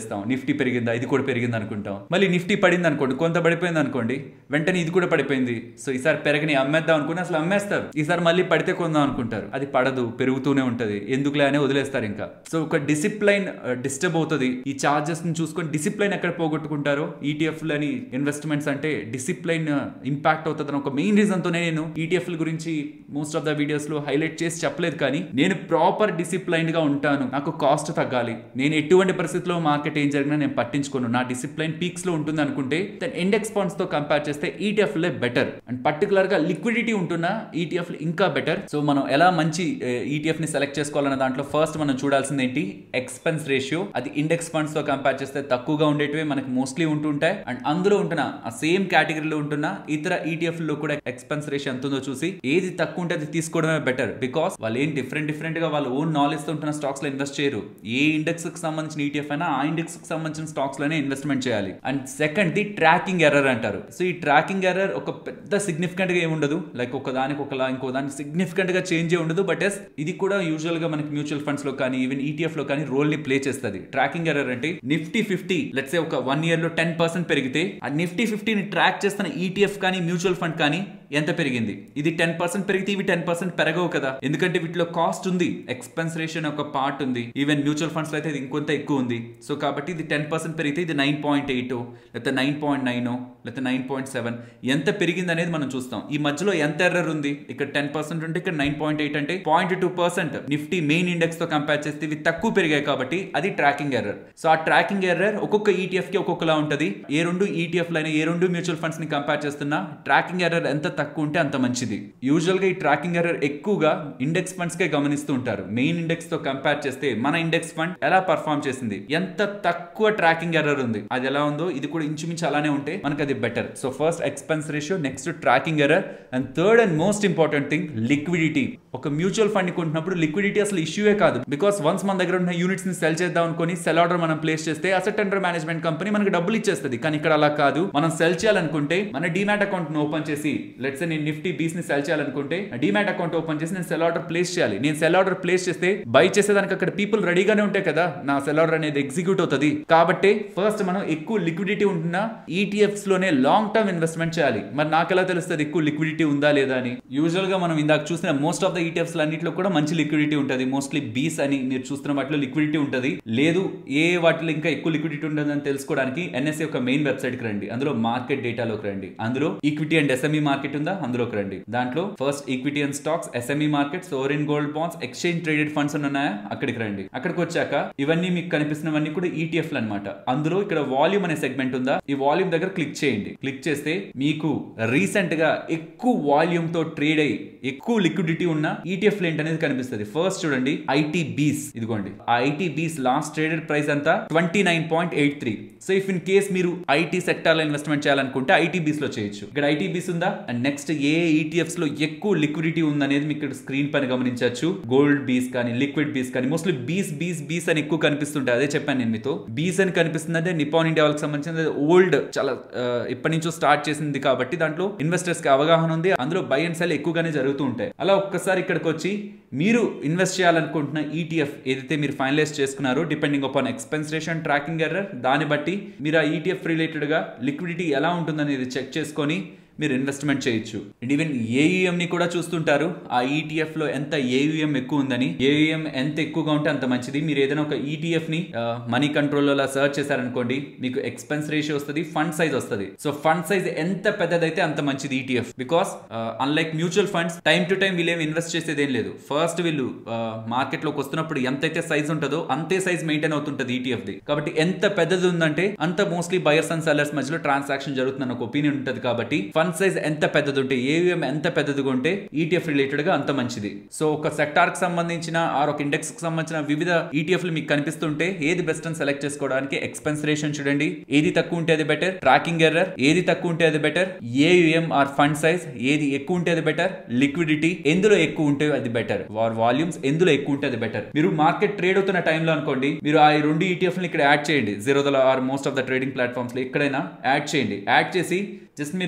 చేస్తాం, నిఫ్టీ పెరిగిందా ఇది కూడా పెరిగింది అనుకుంటాం. మళ్ళీ నిఫ్టీ పడింది అనుకోండి, కొంత పడిపోయింది అనుకోండి, వెంటనే ఇది కూడా పడిపోయింది, సో ఈసారి పెరగని అమ్మేద్దాం అనుకుని అసలు అమ్మేస్తారు. ఈసారి మళ్ళీ పడితే కొందాం అనుకుంటారు, అది పడదు, పెరుగుతూనే ఉంటది, ఎందుకులే అని వదిలేస్తారు ఇంకా. సో ఒక డిసిప్లైన్ డిస్టర్బ్ అవుతుంది. ఈ చార్జెస్ ని చూసుకొని డిసిప్లైన్ ఎక్కడ పోగొట్టుకుంటారో ఈటీఎఫ్ లని ఇన్వెస్ట్మెంట్స్ అంటే డిసిప్లైన్ ఇంపాక్ట్ అవుతుంది ఒక మెయిన్ రీజన్ తోనే నేను ఈటీఎఫ్ గురించి మోస్ట్ ఆఫ్ ద వీడియోస్ లో హైలైట్ చేసి చెప్పలేదు. కానీ నేను ప్రాపర్ డిసిప్లైన్ గా ఉంటాను, నాకు కాస్ట్ తగ్గాలి, నేను ఎటువంటి పరిస్థితిలో మార్కెట్ ఏం జరిగినా నేను పట్టించుకోను, నా డిసిప్లైన్ పీక్స్ లో ఉంటుంది అనుకుంటే దెన్ ఇండెక్స్ ఫండ్స్ తో కంపేర్ చేస్తే ఈటీఎఫ్ లే బెటర్. అండ్ పర్టికులర్ గా లిక్విడిటీ ఉంటున్న ఈటీఎఫ్ ఇంకా బెటర్. సో మనం ఎలా మంచి ఈటీఎఫ్ ని సెలెక్ట్ చేసుకోవాలన్న దాంట్లో ఫస్ట్ మనం చూడాల్సింది ఏంటి, ఎక్స్పెన్స్ రేషియో. అది ఇండెక్స్ ఫండ్స్ తో కంపేర్ చేస్తే తక్కువగా ఉండేటివి మనకి మోస్ట్లీ ఉంటుంటాయి. అండ్ అందులో ఉంటున్న ఆ సేమ్ కేటగిరీలో ఉంటున్న ఇతర ఈటీఎఫ్ లో కూడా ఎక్స్పెన్స్ రేషియో ఎంత ఉందో చూసి ఏది తక్కువ ఉంటే అది తీసుకోవడమే బెటర్. బికాస్ వాళ్ళు ఏం డిఫరెంట్ డిఫరెంట్ గా వాళ్ళ ఓన్ నాలెడ్జ్ తో ఉంటున్న స్టాక్స్ లో ఇన్వెస్ట్ చేయరు. ఏ ఇండెక్స్ కి సంబంధించిన ఈటీఎఫ్ అయినా ఆ ఇండెక్స్ కి సంబంధించిన స్టాక్స్ లోనే ఇన్వెస్ట్మెంట్ చేయాలి. And second the tracking error అంటారు. సో ఈ ట్రాకింగ్ ఎర్రర్ ఒక పెద్ద సిగ్నిఫికెంట్ గా ఏముండదు, లైక్ ఒక దానికి ఒకలా ఇంకో దానికి సిగ్నిఫికెంట్ గా చేంజ్ ఉండదు. బట్ ఎస్ ఇది కూడా యూజువల్ గా మనకి మ్యూచువల్ ఫండ్స్ లో కానీ ఈవెన్ ఈటీఎఫ్ లో కానీ రోల్ ని ప్లే చేస్తుంది. ట్రాకింగ్ ఎర్రర్ అంటే నిఫ్టీ ఫిఫ్టీ లెట్స్ సే ఒక వన్ ఇయర్ లో టెన్ పర్సెంట్ పెరిగితే ఆ నిఫ్టీ ఫిఫ్టీని ట్రాక్ చేస్తున్న ఈటీఎఫ్ కానీ మ్యూచువల్ ఫండ్ కానీ ఎంత పెరిగింది, ఇది టెన్ పర్సెంట్ పెరిగితే ఇవి టెన్ పర్సెంట్ పెరగవు కదా, ఎందుకంటే వీటిలో కాస్ట్ ఉంది, ఎక్స్పెన్స్ రేషియో ఒక పార్ట్ ఉంది. ఈవెన్ మ్యూచువల్ ఫండ్స్ లో అయితే ఇది ఇంకొంత ఎక్కువ ఉంది. సో కాబట్టి ఇది టెన్ పర్సెంట్ పెరిగితే ఇది నైన్ పాయింట్ ఎయిట్ లేకపోతే నైన్ పాయింట్ నైన్ లేకపోతే నైన్ పాయింట్ సెవెన్ ఎంత పెరిగింది అనేది మనం చూస్తాం. ఈ మధ్యలో ఎంత ఎర్రర్ ఉంది, ఇక్కడ టెన్ పర్సెంట్ ఉంటే ఇక్కడ నైన్ పాయింట్ ఎయిట్ అంటే point two percent Nifty main index తో కంపేర్ చేస్తే ఇవి తక్కువ పెరిగాయి కాబట్టి అది ట్రాకింగ్ ఎర్రర్. సో ఆ ట్రాకింగ్ ఎర్రర్ ఒక్కొక్క ఈటీఎఫ్ కి ఒక్కొక్కలా ఉంటది. ఏ రెండు ఈటీఎఫ్ లైనా ఏ రెండు మ్యూచువల్ ఫండ్స్ ని కంపేర్ చేస్తున్నా ట్రాకింగ్ ఎర్రర్ ఎంత తక్కువ ఉంటే అంత మంచిది. యూజువల్ గా ఈ ట్రాకింగ్ ఎర్రర్ ఎక్కువగా ఇండెక్స్ ఫండ్స్ కే గమనిస్తూ ఉంటారు. మెయిన్ ఇండెక్స్ తో కంపేర్ చేస్తే మన ఇండెక్స్ ఫండ్ ఎలా పర్ఫార్మ్ చేసింది, ఎంత తక్కువ ట్రాకింగ్ ఎర్రర్ ఉంది, అది ఎలా ఉందో ఇది కూడా ఇంచుమించు అలానే ఉంటే మనకి అది better. So first expense ratio, next tracking error, and third and most important thing liquidity. ఒక మ్యూచువల్ ఫండ్ ని కొంటున్నప్పుడు లిక్విడిటీ అసలు ఇష్యూయే కాదు. బికాస్ వన్స్ మన దగ్గర ఉన్న యూనిట్స్ ని సెల్ చేద్దాం అనుకుని సెల్ ఆర్డర్ మనం ప్లేస్ చేస్తే అసెట్ అండర్ మేనేజ్మెంట్ కంపెనీ మనకి డబ్బులు ఇచ్చేస్తుంది. కానీ ఇక్కడ అలా కాదు, మనం సెల్ చేయాలనుకుంటే మన డీమ్యాట్ అకౌంట్ ను ఓపెన్ చేసి లెట్స్ నేను నిఫ్టీ బీస్ ని సెల్ చేయాలనుకుంటే డీమ్యాట్ అకౌంట్ ఓపెన్ చేసి నేను సెల్ ఆర్డర్ ప్లేస్ చేయాలి. నేను సెల్ ఆర్డర్ ప్లేస్ చేస్తే బై చేసేదానికి అక్కడ పీపుల్ రెడీగానే ఉంటాయి కదా, నా సెల్ ఆర్డర్ అనేది ఎగ్జిక్యూట్ అవుతుంది. కాబట్టి ఫస్ట్ మనం ఎక్కువ లిక్విడిటీ ఉంటున్న ఈటీఎఫ్స్ లోనే లాంగ్ టర్మ్ ఇన్వెస్ట్మెంట్ చేయాలి. మరి నాకు ఎలా తెలుస్తుంది ఎక్కువ లిక్విడిటీ ఉందా లేదా అని? యూజువల్ గా మనం ఇందాక చూసిన మోస్ట్ ఆఫ్ ద ఈటీఎఫ్స్ అన్నింటిలో కూడా మంచి లిక్విడిటీ ఉంటుంది. మోస్ట్లీ బీస్ అని మీరు చూస్తున్న వాటిలో లిక్విడిటీ ఉంటుంది. లేదు ఏ వాటిలో ఇంకా ఎక్కువ లిక్విడిటీ ఉంటుందని తెలుసుకోవడానికి ఎన్ఎస్ఏ యొక్క మెయిన్ వెబ్సైట్ కి రండి, అందులో మార్కెట్ డేటాలోకి రండి, అందులో ఈక్విటీ అండ్ ఎస్ఎంఈ మార్కెట్ ఉందా అందులోకి రండి. దాంట్లో first equity and stocks, SME market, sovereign gold bonds, exchange traded funds ఉన్నాయా అక్కడికి రండి. అక్కడికి వచ్చాక ఇవన్నీ మీకు కనిపిస్తున్నవన్నీ కూడా ఈటీఎఫ్ అనమాట. అందులో ఇక్కడ వాల్యూమ్ అనే సెగ్మెంట్ ఉందా, ఈ వాల్యూమ్ దగ్గర క్లిక్ చేయండి. క్లిక్ చేస్తే మీకు రీసెంట్ గా ఎక్కువ వాల్యూమ్ తో ట్రేడ్ అయ్యి ఎక్కువ లిక్విడిటీ ఉన్న ఈటీఎఫ్ ఏంటి అనేది కనిపిస్తుంది. ఫస్ట్ చూడండి ఐటీ బీస్, ఇదిగోండి ఆ IT BeES last traded price అంతా twenty nine point eight three. So if in case మీరు ఐటీ సెక్టర్ లో ఇన్వెస్ట్మెంట్ చేయాలనుకుంటే ఐటీ బీస్ లో చేయొచ్చు. ఇక్కడ ఐటీ బీస్ ఉందా, అండ్ నెక్స్ట్ ఏ ఈటీఎఫ్స్ లో ఎక్కువ లిక్విడిటీ ఉందనేది మీకు ఇక్కడ స్క్రీన్ పైన గమనించవచ్చు. గోల్డ్ బీస్ కానీ లిక్విడ్ బీస్ కానీ మోస్ట్లీ బీస్ బీస్ బీస్ అని ఎక్కువ కనిపిస్తుంటాయి. అదే చెప్పాను నేను మీతో, బీస్ అని కనిపిస్తుంది అంటే నిపాన్ ఇండియా వాళ్ళకి సంబంధించిన ఓల్డ్ చాలా ఇప్పటి నుంచో స్టార్ట్ చేసింది కాబట్టి దాంట్లో ఇన్వెస్టర్స్ కి అవగాహన ఉంది. అందులో బై అండ్ సెల్ ఎక్కువగానే జరుగుతూ ఉంటాయి. అలా ఒక్కసారి ఇక్కడికి వచ్చి మీరు ఇన్వెస్ట్ చేయాలనుకుంటున్న ఈటీఎఫ్ ఏదైతే మీరు ఫైనలైజ్ చేసుకున్నారో depending upon expense ratio and tracking error, దాన్ని బట్టి మీరు ఆ ఈటీఎఫ్ రిలేటెడ్ గా లిక్విడిటీ ఎలా ఉంటుందనేది చెక్ చేసుకొని మీరు ఇన్వెస్ట్మెంట్ చేయొచ్చు. అండ్ ఈవెన్ ఏయుఎం ని కూడా చూస్తుంటారు, ఆ ఈటీఎఫ్ లో ఎంత ఏయుఎం ఎక్కువ ఉందని. ఏయుఎం ఎంత ఎక్కువగా ఉంటే అంత మంచిది. మీరు ఏదైనా ఒక ఈటీఎఫ్ ని మనీ కంట్రోల్ లో సర్చ్ చేశారనుకోండి, మీకు ఎక్స్పెన్స్ రేషియో వస్తుంది, ఫండ్ సైజ్ వస్తుంది. సో ఫండ్ సైజ్ ఎంత పెద్దదైతే అంత మంచిది ETF. Because unlike mutual funds time to time వీళ్ళు ఇన్వెస్ట్ చేసేది ఏం లేదు. ఫస్ట్ వీళ్ళు మార్కెట్ లోకి వస్తున్నప్పుడు ఎంతైతే సైజ్ ఉంటుందో అంతే సైజ్ మెయింటైన్ అవుతుంటది ఈటీఎఫ్ ది. కాబట్టి ఎంత పెద్దది ఉందంటే అంత మోస్ట్లీ బయర్స్ అండ్ సెల్లర్స్ మధ్యలో ట్రాన్సాక్షన్ జరుగుతుందని ఒక ఒపీనియన్ ఉంటుంది. కాబట్టి ఫండ్ సైజ్ ఎంత పెద్దది ఉంటే, ఏవిఎం ఎంత పెద్దదిగా ఉంటే ఈటీఎఫ్ రిలేటెడ్ గా అంత మంచిది. సో ఒక సెక్టార్ కి సంబంధించిన ఆర్ ఒక ఇండెక్స్ కి సంబంధించిన వివిధ ఈటీఎఫ్లు మీకు కనిపిస్తుంటే ఏది బెస్ట్ అని సెలెక్ట్ చేసుకోవడానికి ఎక్స్పెన్స్ రేషియో చూడండి, ఏది తక్కువ ఉంటే అది బెటర్. ట్రాకింగ్ ఎర్రర్ ఏది తక్కువ ఉంటే అది better. AUM or fund size ఏది ఎక్కువ ఉంటే అది బెటర్. లిక్విడిటీ ఎందులో ఎక్కువ ఉంటే అది బెటర్. వార్ వాల్యూమ్స్ ఎందులో ఎక్కువ ఉంటే అది బెటర్. మీరు మార్కెట్ ట్రేడ్ అవుతున్న టైంలో అనుకోండి, మీరు ఆ రెండు ఈటీఎఫ్ ఇక్కడ యాడ్ చేయండి. Zerodha or most of the trading platforms లో ఎక్కడైనా యాడ్ చేయండి. యాడ్ చేసి జస్ట్ మీరు ఇక్కడ వాటి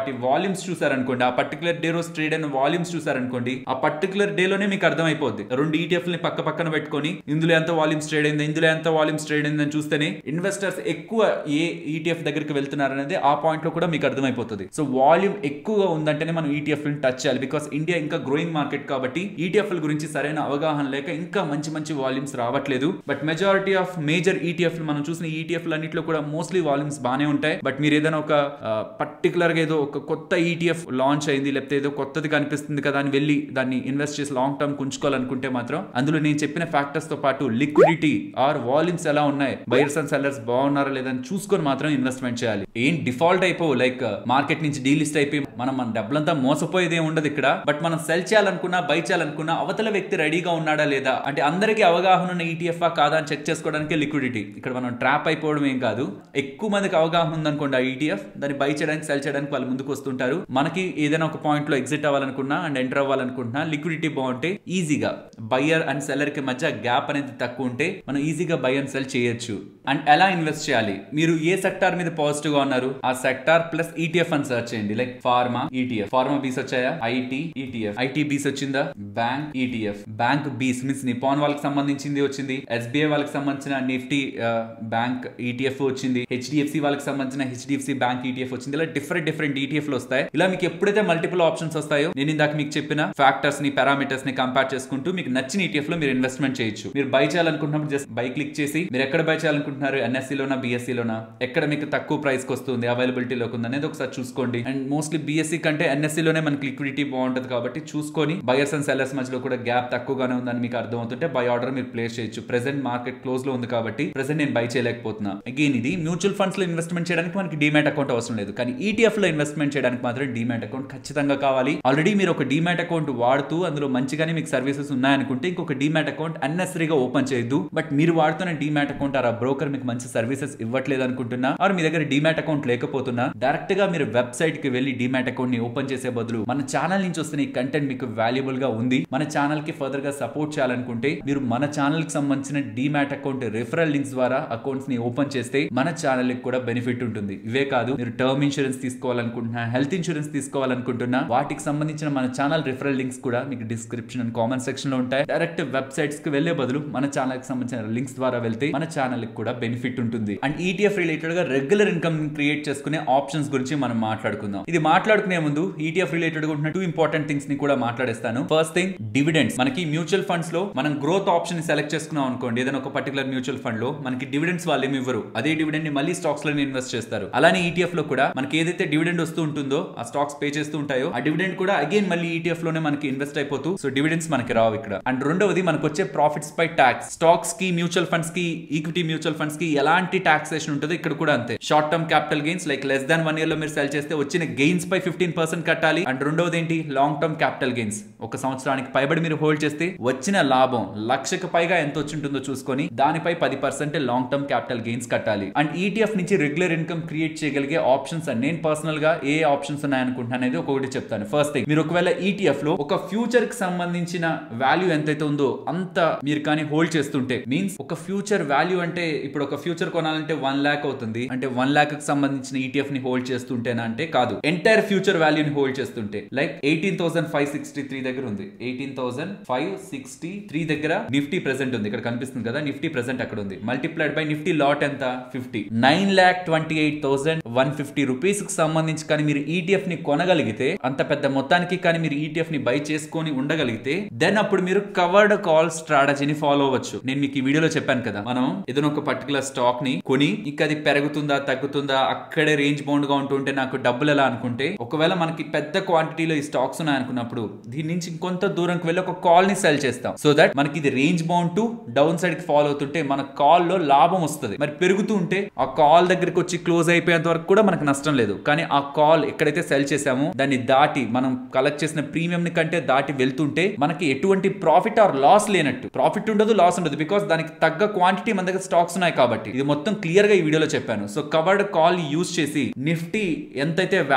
వాటి వాల్యూమ్స్ చూసారనుకోండి, ఆ పర్టికులర్ డే రోజు ట్రేడ్ అయిన వాల్యూమ్స్ చూసారనుకోండి, ఆ పర్టికులర్ డే లోనే మీకు అర్థమైపోద్ది. రెండు ఈటీఎఫ్ ని పక్క పక్కన పెట్టుకొని ఇందులో ఎంత వాల్యూమ్స్ ట్రేడ్ అయింది, ఇందులో ఎంత వాల్యూమ్స్ ట్రేడ్ అయిందని చూస్తేనే ఇన్వెస్టర్స్ ఎక్కువ ఏ ఈటీఎఫ్ దగ్గరికి వెళ్తున్నారు అనేది ఆ పాయింట్ లో కూడా మీకు అర్థమైపోతుంది. సో వాల్యూమ్ ఎక్కువగా ఉందంటేనే మనం ఈటీఎఫ్ ని టచ్ చేయాలి. బికాస్ ఇండియా ఇంకా గ్రోయింగ్ మార్కెట్ కాబట్టి ఈటీఎఫ్ గురించి సరైన అవగాహన లేక ఇంకా మంచి మంచి వాల్యూమ్స్ రావట్లేదు. But majority of major ETF మనం చూసిన ఈటీఎఫ్ అన్నింటిలో కూడా మోస్ట్లీ వాల్యూమ్స్ బాగానే ఉంటాయి. బట్ మీరు ఏదైనా ఒక పర్టికులర్ గా ఏదో ఒక కొత్త ఈటీఎఫ్ లాంచ్ అయింది, లేకపోతే ఏదో కొత్తది కనిపిస్తుంది కదా అని వెళ్ళి దాన్ని ఇన్వెస్ట్ చేసి లాంగ్ టర్మ్ కుంచుకోవాలనుకుంటే మాత్రం అందులో నేను చెప్పిన ఫ్యాక్టర్స్ తో పాటు లిక్విడిటీ ఆర్ వాల్యూమ్స్ ఎలా ఉన్నాయి, బయర్స్ అండ్ సెల్లర్స్ బాగున్నారా లేదని చూసుకొని మాత్రం ఇన్వెస్ట్మెంట్ చేయాలి. ఏం డిఫాల్ట్ అయిపో లైక్ మార్కెట్ నుంచి డీలిస్ట్ అయిపోయి మనం మన డబ్బులంతా మోసపోయేదే ఉండదు ఇక్కడ. బట్ మనం సెల్ చేయాలనుకున్నా బై చేయాలనుకున్నా అవతల వ్యక్తి రెడీగా ఉన్నాడా లేదా, అంటే అందరికీ అవగాహన ఉన్న ఈటీఎఫ్ కాదా అని చెక్ చేసుకోవడానికి లిక్విడిటీ. ఇక్కడ మనం ట్రాప్ అయిపోవడం ఏం కాదు. ఎక్కువ మందికి అవగాహన ఉందనుకోండి ఆ ఈటీఎఫ్, దాన్ని బై చేయడానికి సెల్ చేయడానికి వాళ్ళు ముందుకు వస్తుంటారు. మనకి ఏదైనా ఒక పాయింట్ లో ఎగ్జిట్ అవ్వాలనుకున్నా అండ్ ఎంటర్ అవ్వాలనుకుంటున్నా లిక్విడిటీ బాగుంటే ఈజీగా బయ్యర్ అండ్ సెల్లర్ కి మధ్య గ్యాప్ అనేది తక్కువ ఉంటే మనం ఈజీగా బై అండ్ సెల్ చేయొచ్చు. అండ్ ఎలా ఇన్వెస్ట్ చేయాలి, మీరు ఏ సెక్టార్ మీద పాజిటివ్ గా ఉన్నారు ఆ సెక్టార్ ప్లస్ ఈటీఎఫ్ అని సర్చ్ చేయండి. Like pharma ETF, pharma BeES వచ్చాయా, ఐటీ ఈటీఎఫ్, ఐటీ బీస్ వచ్చిందా, bank ETF, bank BeES means Nippon వాళ్ళకి సంబంధించింది వచ్చింది, ఎస్బీఐ వాళ్ళకి సంబంధించిన నిఫ్టీ బ్యాంక్ ఈటీఎఫ్ వచ్చింది, హెచ్డిఎఫ్సి వాళ్ళకి సంబంధించిన హెచ్డిఎఫ్సి బ్యాంక్ ఈటీఎఫ్ వచ్చింది. ఇలా డిఫరెంట్ డిఫరెంట్ ఈటీఎఫ్ లో వస్తాయి. ఇలా మీకు ఎప్పుడైతే మల్టిపుల్ ఆప్షన్స్ వస్తాయో నేను ఇందాక మీకు చెప్పిన ఫ్యాక్టర్స్ ని పారామీటర్స్ ని కంపేర్ చేసుకుంటూ మీకు నచ్చిన ఈటీఎఫ్ లో మీరు ఇన్వెస్ట్మెంట్ చేయొచ్చు. మీరు బై చేయాలనుకుంటున్నప్పుడు జస్ట్ బై క్లిక్ చేసి మీరు ఎక్కడ బై చేయాలనుకుంటున్నారు, ఎన్ఎస్సీ లోనా బిఎస్సీ లోనా, ఎక్కడ మీకు తక్కువ ప్రైస్ కి వస్తుంది, అవైలబిలిటీ లోకి ఉంది అనేది ఒకసారి చూసుకోండి. అండ్ మోస్ట్లీ బిఎస్సీ కంటే ఎన్ఎస్సీ లోనే మనకి లిక్విడిటీ బాగుంటుంది కాబట్టి చూసుకొని బయర్స్ అండ్ సెల్లర్స్ మధ్యలో కూడా గ్యాప్ తక్కువగానే ఉందని మీకు అర్థం అవుతుంటే బై ఆర్డర్ మీరు ప్లేస్ చేయొచ్చు. ప్రెసెంట్ మార్కెట్ క్లోజ్ లో ఉంది కాబట్టి ప్రెసెంట్ నేను బై చేయలేకపోతున్నా. అగైన్ ఇది మ్యూచువల్ ఫండ్స్ లో ఇన్వెస్ట్మెంట్ చేయడానికి మనకి డీమ్యాట్ అకౌంట్ అవసరం లేదు, కానీ ఈటీఎఫ్ లో ఇన్వెస్ట్మెంట్ చేయడానికి మాత్రం డీమ్యాట్ అకౌంట్ ఖచ్చితంగా కావాలి. ఆల్రెడీ మీరు ఒక డీమ్యాట్ అకౌంట్ వాడుతూ అందులో మంచిగానే మీకు సర్వీసెస్ ఉన్నాయనుకుంటే ఇంకొక డీమ్యాట్ అకౌంట్ అన్నెసరీగా ఓపెన్ చేయొద్దు. బట్ మీరు వాడుతున్న డీమ్యాట్ అకౌంట్ ఆ బ్రోకర్ మీకు మంచి సర్వీసెస్ ఇవ్వట్లేదు అనుకుంటున్నా, ఆర్ మీ దగ్గర డీమ్యాట్ అకౌంట్ లేకపోతున్నా డైరెక్ట్ గా మీరు వెబ్సైట్ కి వెళ్ళి డీమ్యాట్ అకౌంట్ ని ఓపెన్ చేసే బదులు మన ఛానల్ నుంచి వస్తున్న ఈ కంటెంట్ మీకు వాల్యుబుల్ గా ఉంది, మన ఛానల్ కి ఫర్దర్ గా సపోర్ట్ చేయాలనుకుంటే మీరు మన ఛానల్ కి సంబంధించిన డీమ్యాట్ అకౌంట్ రిఫరల్ లింక్స్ ద్వారా అకౌంట్స్ ని ఓపెన్ చేస్తే మన ఛానల్ కి కూడా బెనిఫిట్ ఉంటుంది. ఇవే కాదు, మీరు టర్మ్ ఇన్సూరెన్స్ తీసుకోవాలనుకుంటున్నా, హెల్త్ ఇన్సూరెన్స్ తీసుకోవాలనుకుంటున్నా వాటికి సంబంధించిన మన ఛానల్ రిఫరల్ లింక్స్ కూడా మీకు డిస్క్రిప్షన్ అండ్ కామెంట్ సెక్షన్ లో ఉంటాయి. డైరెక్ట్ వెబ్సైట్స్ కి వెళ్లే బదులు మన ఛానల్ కి సంబంధించిన లింక్స్ ద్వారా వెళ్తే మన ఛానల్ కి కూడా బెనిఫిట్ ఉంటుంది. అండ్ ఈటీఎఫ్ రిలేటెడ్ గా రెగ్యులర్ ఇన్కమ్ క్రియేట్ చేసుకునే ఆప్షన్స్ గురించి మనం మాట్లాడుకుందాం. ఇది మాట్లాడుకునే ముందు ఈటీఎఫ్ రిలేటెడ్ గా ఉన్న టూ ఇంపార్టెంట్ థింగ్స్ ని కూడా మాట్లాడేస్తాను. First thing dividends. మనకి మ్యూచువల్ ఫండ్స్ లో మనం గ్రోత్ ఆప్షన్ ని సెలెక్ట్ చేసుకున్నాం అనుకోండి, ఏదైనా ఒక పర్టికులర్ మ్యూచువల్ ఫండ్ లో మనకి డివిడెండ్స్ వాళ్ళు ఏమి ఇవ్వరు, అదే డివిడెండ్ ని మళ్ళీ స్టాక్స్ లో ఇన్వెస్ట్ చేస్తారు. అలానే ఈటీఎఫ్ లో కూడా మనకి ఏదైతే డివిడెండ్ వస్తూ ఉంటుందో ఆ స్టాక్స్ పే చేస్తూ ఉంటాయో ఆ డివిడెండ్ కూడా అగైన్ మళ్ళీ ఈటీఎఫ్ లోనే మనకి ఇన్వెస్ట్ అయిపోతూ, సో డివిడెండ్స్ మనకి రావు ఇక్కడ. అండ్ రెండవది మనకు వచ్చే ప్రాఫిట్స్ పై ట్యాక్స్. స్టాక్స్ కి, మ్యూచువల్ ఫండ్స్ కి, ఈక్విటీ మ్యూచువల్ ఫండ్స్ కి ఎలాంటి టాక్సేషన్ ఉంటుందో ఇక్కడ కూడా అంతే. Short term capital gains like less than one year లో మీరు సెల్ చేస్తే వచ్చిన గెయిన్స్ పై ఫిఫ్టీన్ పర్సెంట్ కట్టాలి. అండ్ రెండవది ఏంటి, లాంగ్ టర్మ్ క్యాపిటల్ గెయిన్స్. ఒక సంవత్సరానికి పైబడి మీరు హోల్డ్ చేస్తే వచ్చిన లాభం లక్షకు పైగా ఎంత వచ్చి ఉంటుందో చూసుకొని దానిపై పది percent long term capital gains కట్టాలి. అండ్ ఈటీఎఫ్ నుంచి రెగ్యులర్ ఇన్కమ్ క్రియేట్ చేయగలిగే ఆప్షన్స్ అండ్ నేను పర్సనల్ గా ఏ ఆప్షన్స్ ఉన్నాయనుకుంటున్నాను అనేది ఒకటి చెప్తాను. ఫస్ట్ థింగ్, మీరు ఒకవేళ ఈటీఎఫ్ లో ఒక ఫ్యూచర్ కి సంబంధించిన వాల్యూ ఎంతైతే ఉందో అంత మీరు కానీ హోల్డ్ చేస్తుంటే, మీన్స్ ఒక ఫ్యూచర్ వాల్యూ అంటే ఇప్పుడు ఒక ఫ్యూచర్ కొనాలంటే వన్ లాక్ అవుతుంది అంటే వన్ లాక్ కి సంబంధించిన ఈటీఎఫ్ ని హోల్డ్ చేస్తుంటేనా అంటే కాదు, ఎంటైర్ ఫ్యూచర్ వాల్యూని హోల్డ్ చేస్తుంటే. Like eighteen thousand five sixty three దగ్గర ఉంది, eighteen thousand five sixty three దగ్గర నిఫ్టీ ప్రెసెంట్ ఉంది, ఇక్కడ కనిపిస్తుంది కదా నిఫ్టీ ప్రెసెంట్ అక్కడ ఉంది. మల్టిప్లైడ్ బై నిఫ్టీ లాట్ ఎంత, fifty nine lakh twenty eight thousand one fifty rupees కి సంబంధించి కానీ మీరు ఈటీఎఫ్ ని కొనగలిగితే, అంత పెద్ద మొత్తానికి కానీ మీరు ఈటీఎఫ్ ని బై చేసుకొని ఉండగలిగితే, దెన్ అప్పుడు మీరు కవర్డ్ కాల్ స్ట్రాటజీని ఫాలో అవ్వచ్చు. నేను మీకు ఈ వీడియోలో చెప్పాను కదా, మనం ఏదైనా ఒక పర్టికులర్ స్టాక్ ని కొని ఇంకా అది పెరుగుతుందా తగ్గుతుందా అక్కడే రేంజ్ బౌండ్ గా ఉంటుంటే నాకు డబ్బులు ఎలా అనుకుంటే, ఒకవేళ మనకి పెద్ద క్వాంటిటీలో ఈ స్టాక్స్ ఉన్నాయి అనుకున్నప్పుడు దీని నుంచి ఇంకొంత దూరంకి వెళ్ళి ఒక కాల్ ని సెల్ చేస్తాం. సో దట్ మనకి ఇది range bound to downside కి ఫాలో అవుతుంటే మన కాల్ లో లాభం వస్తుంది. మరి పెరుగుతూ ఉంటే ఆ కాల్ దగ్గరికి వచ్చి క్లోజ్ అయిపోయేంత వరకు కూడా మనకు నష్టం లేదు. కానీ ఆ కాల్ ఎక్కడైతే సెల్ చేసామో దాన్ని దాటి మనం కలెక్ట్ చేసిన ప్రీమియం ని కంటే దాటి వెళ్తుంటే మనకి ఎటువంటి ప్రాఫిట్ ఆర్ లాస్ లేనట్టు. ప్రాఫిట్ ఉండదు, లాస్ ఉండదు, బికాస్ దానికి తగ్గ క్వాంటిటీ మన దగ్గర స్టాక్స్ ఉన్నాయి కాబట్టి. ఇది మొత్తం క్లియర్ గా ఈ వీడియోలో చెప్పాను. సో కవర్డ్ కాల్ యూజ్ చేసి నిఫ్టీ ఎంతైతే వాల్యూ ఉందో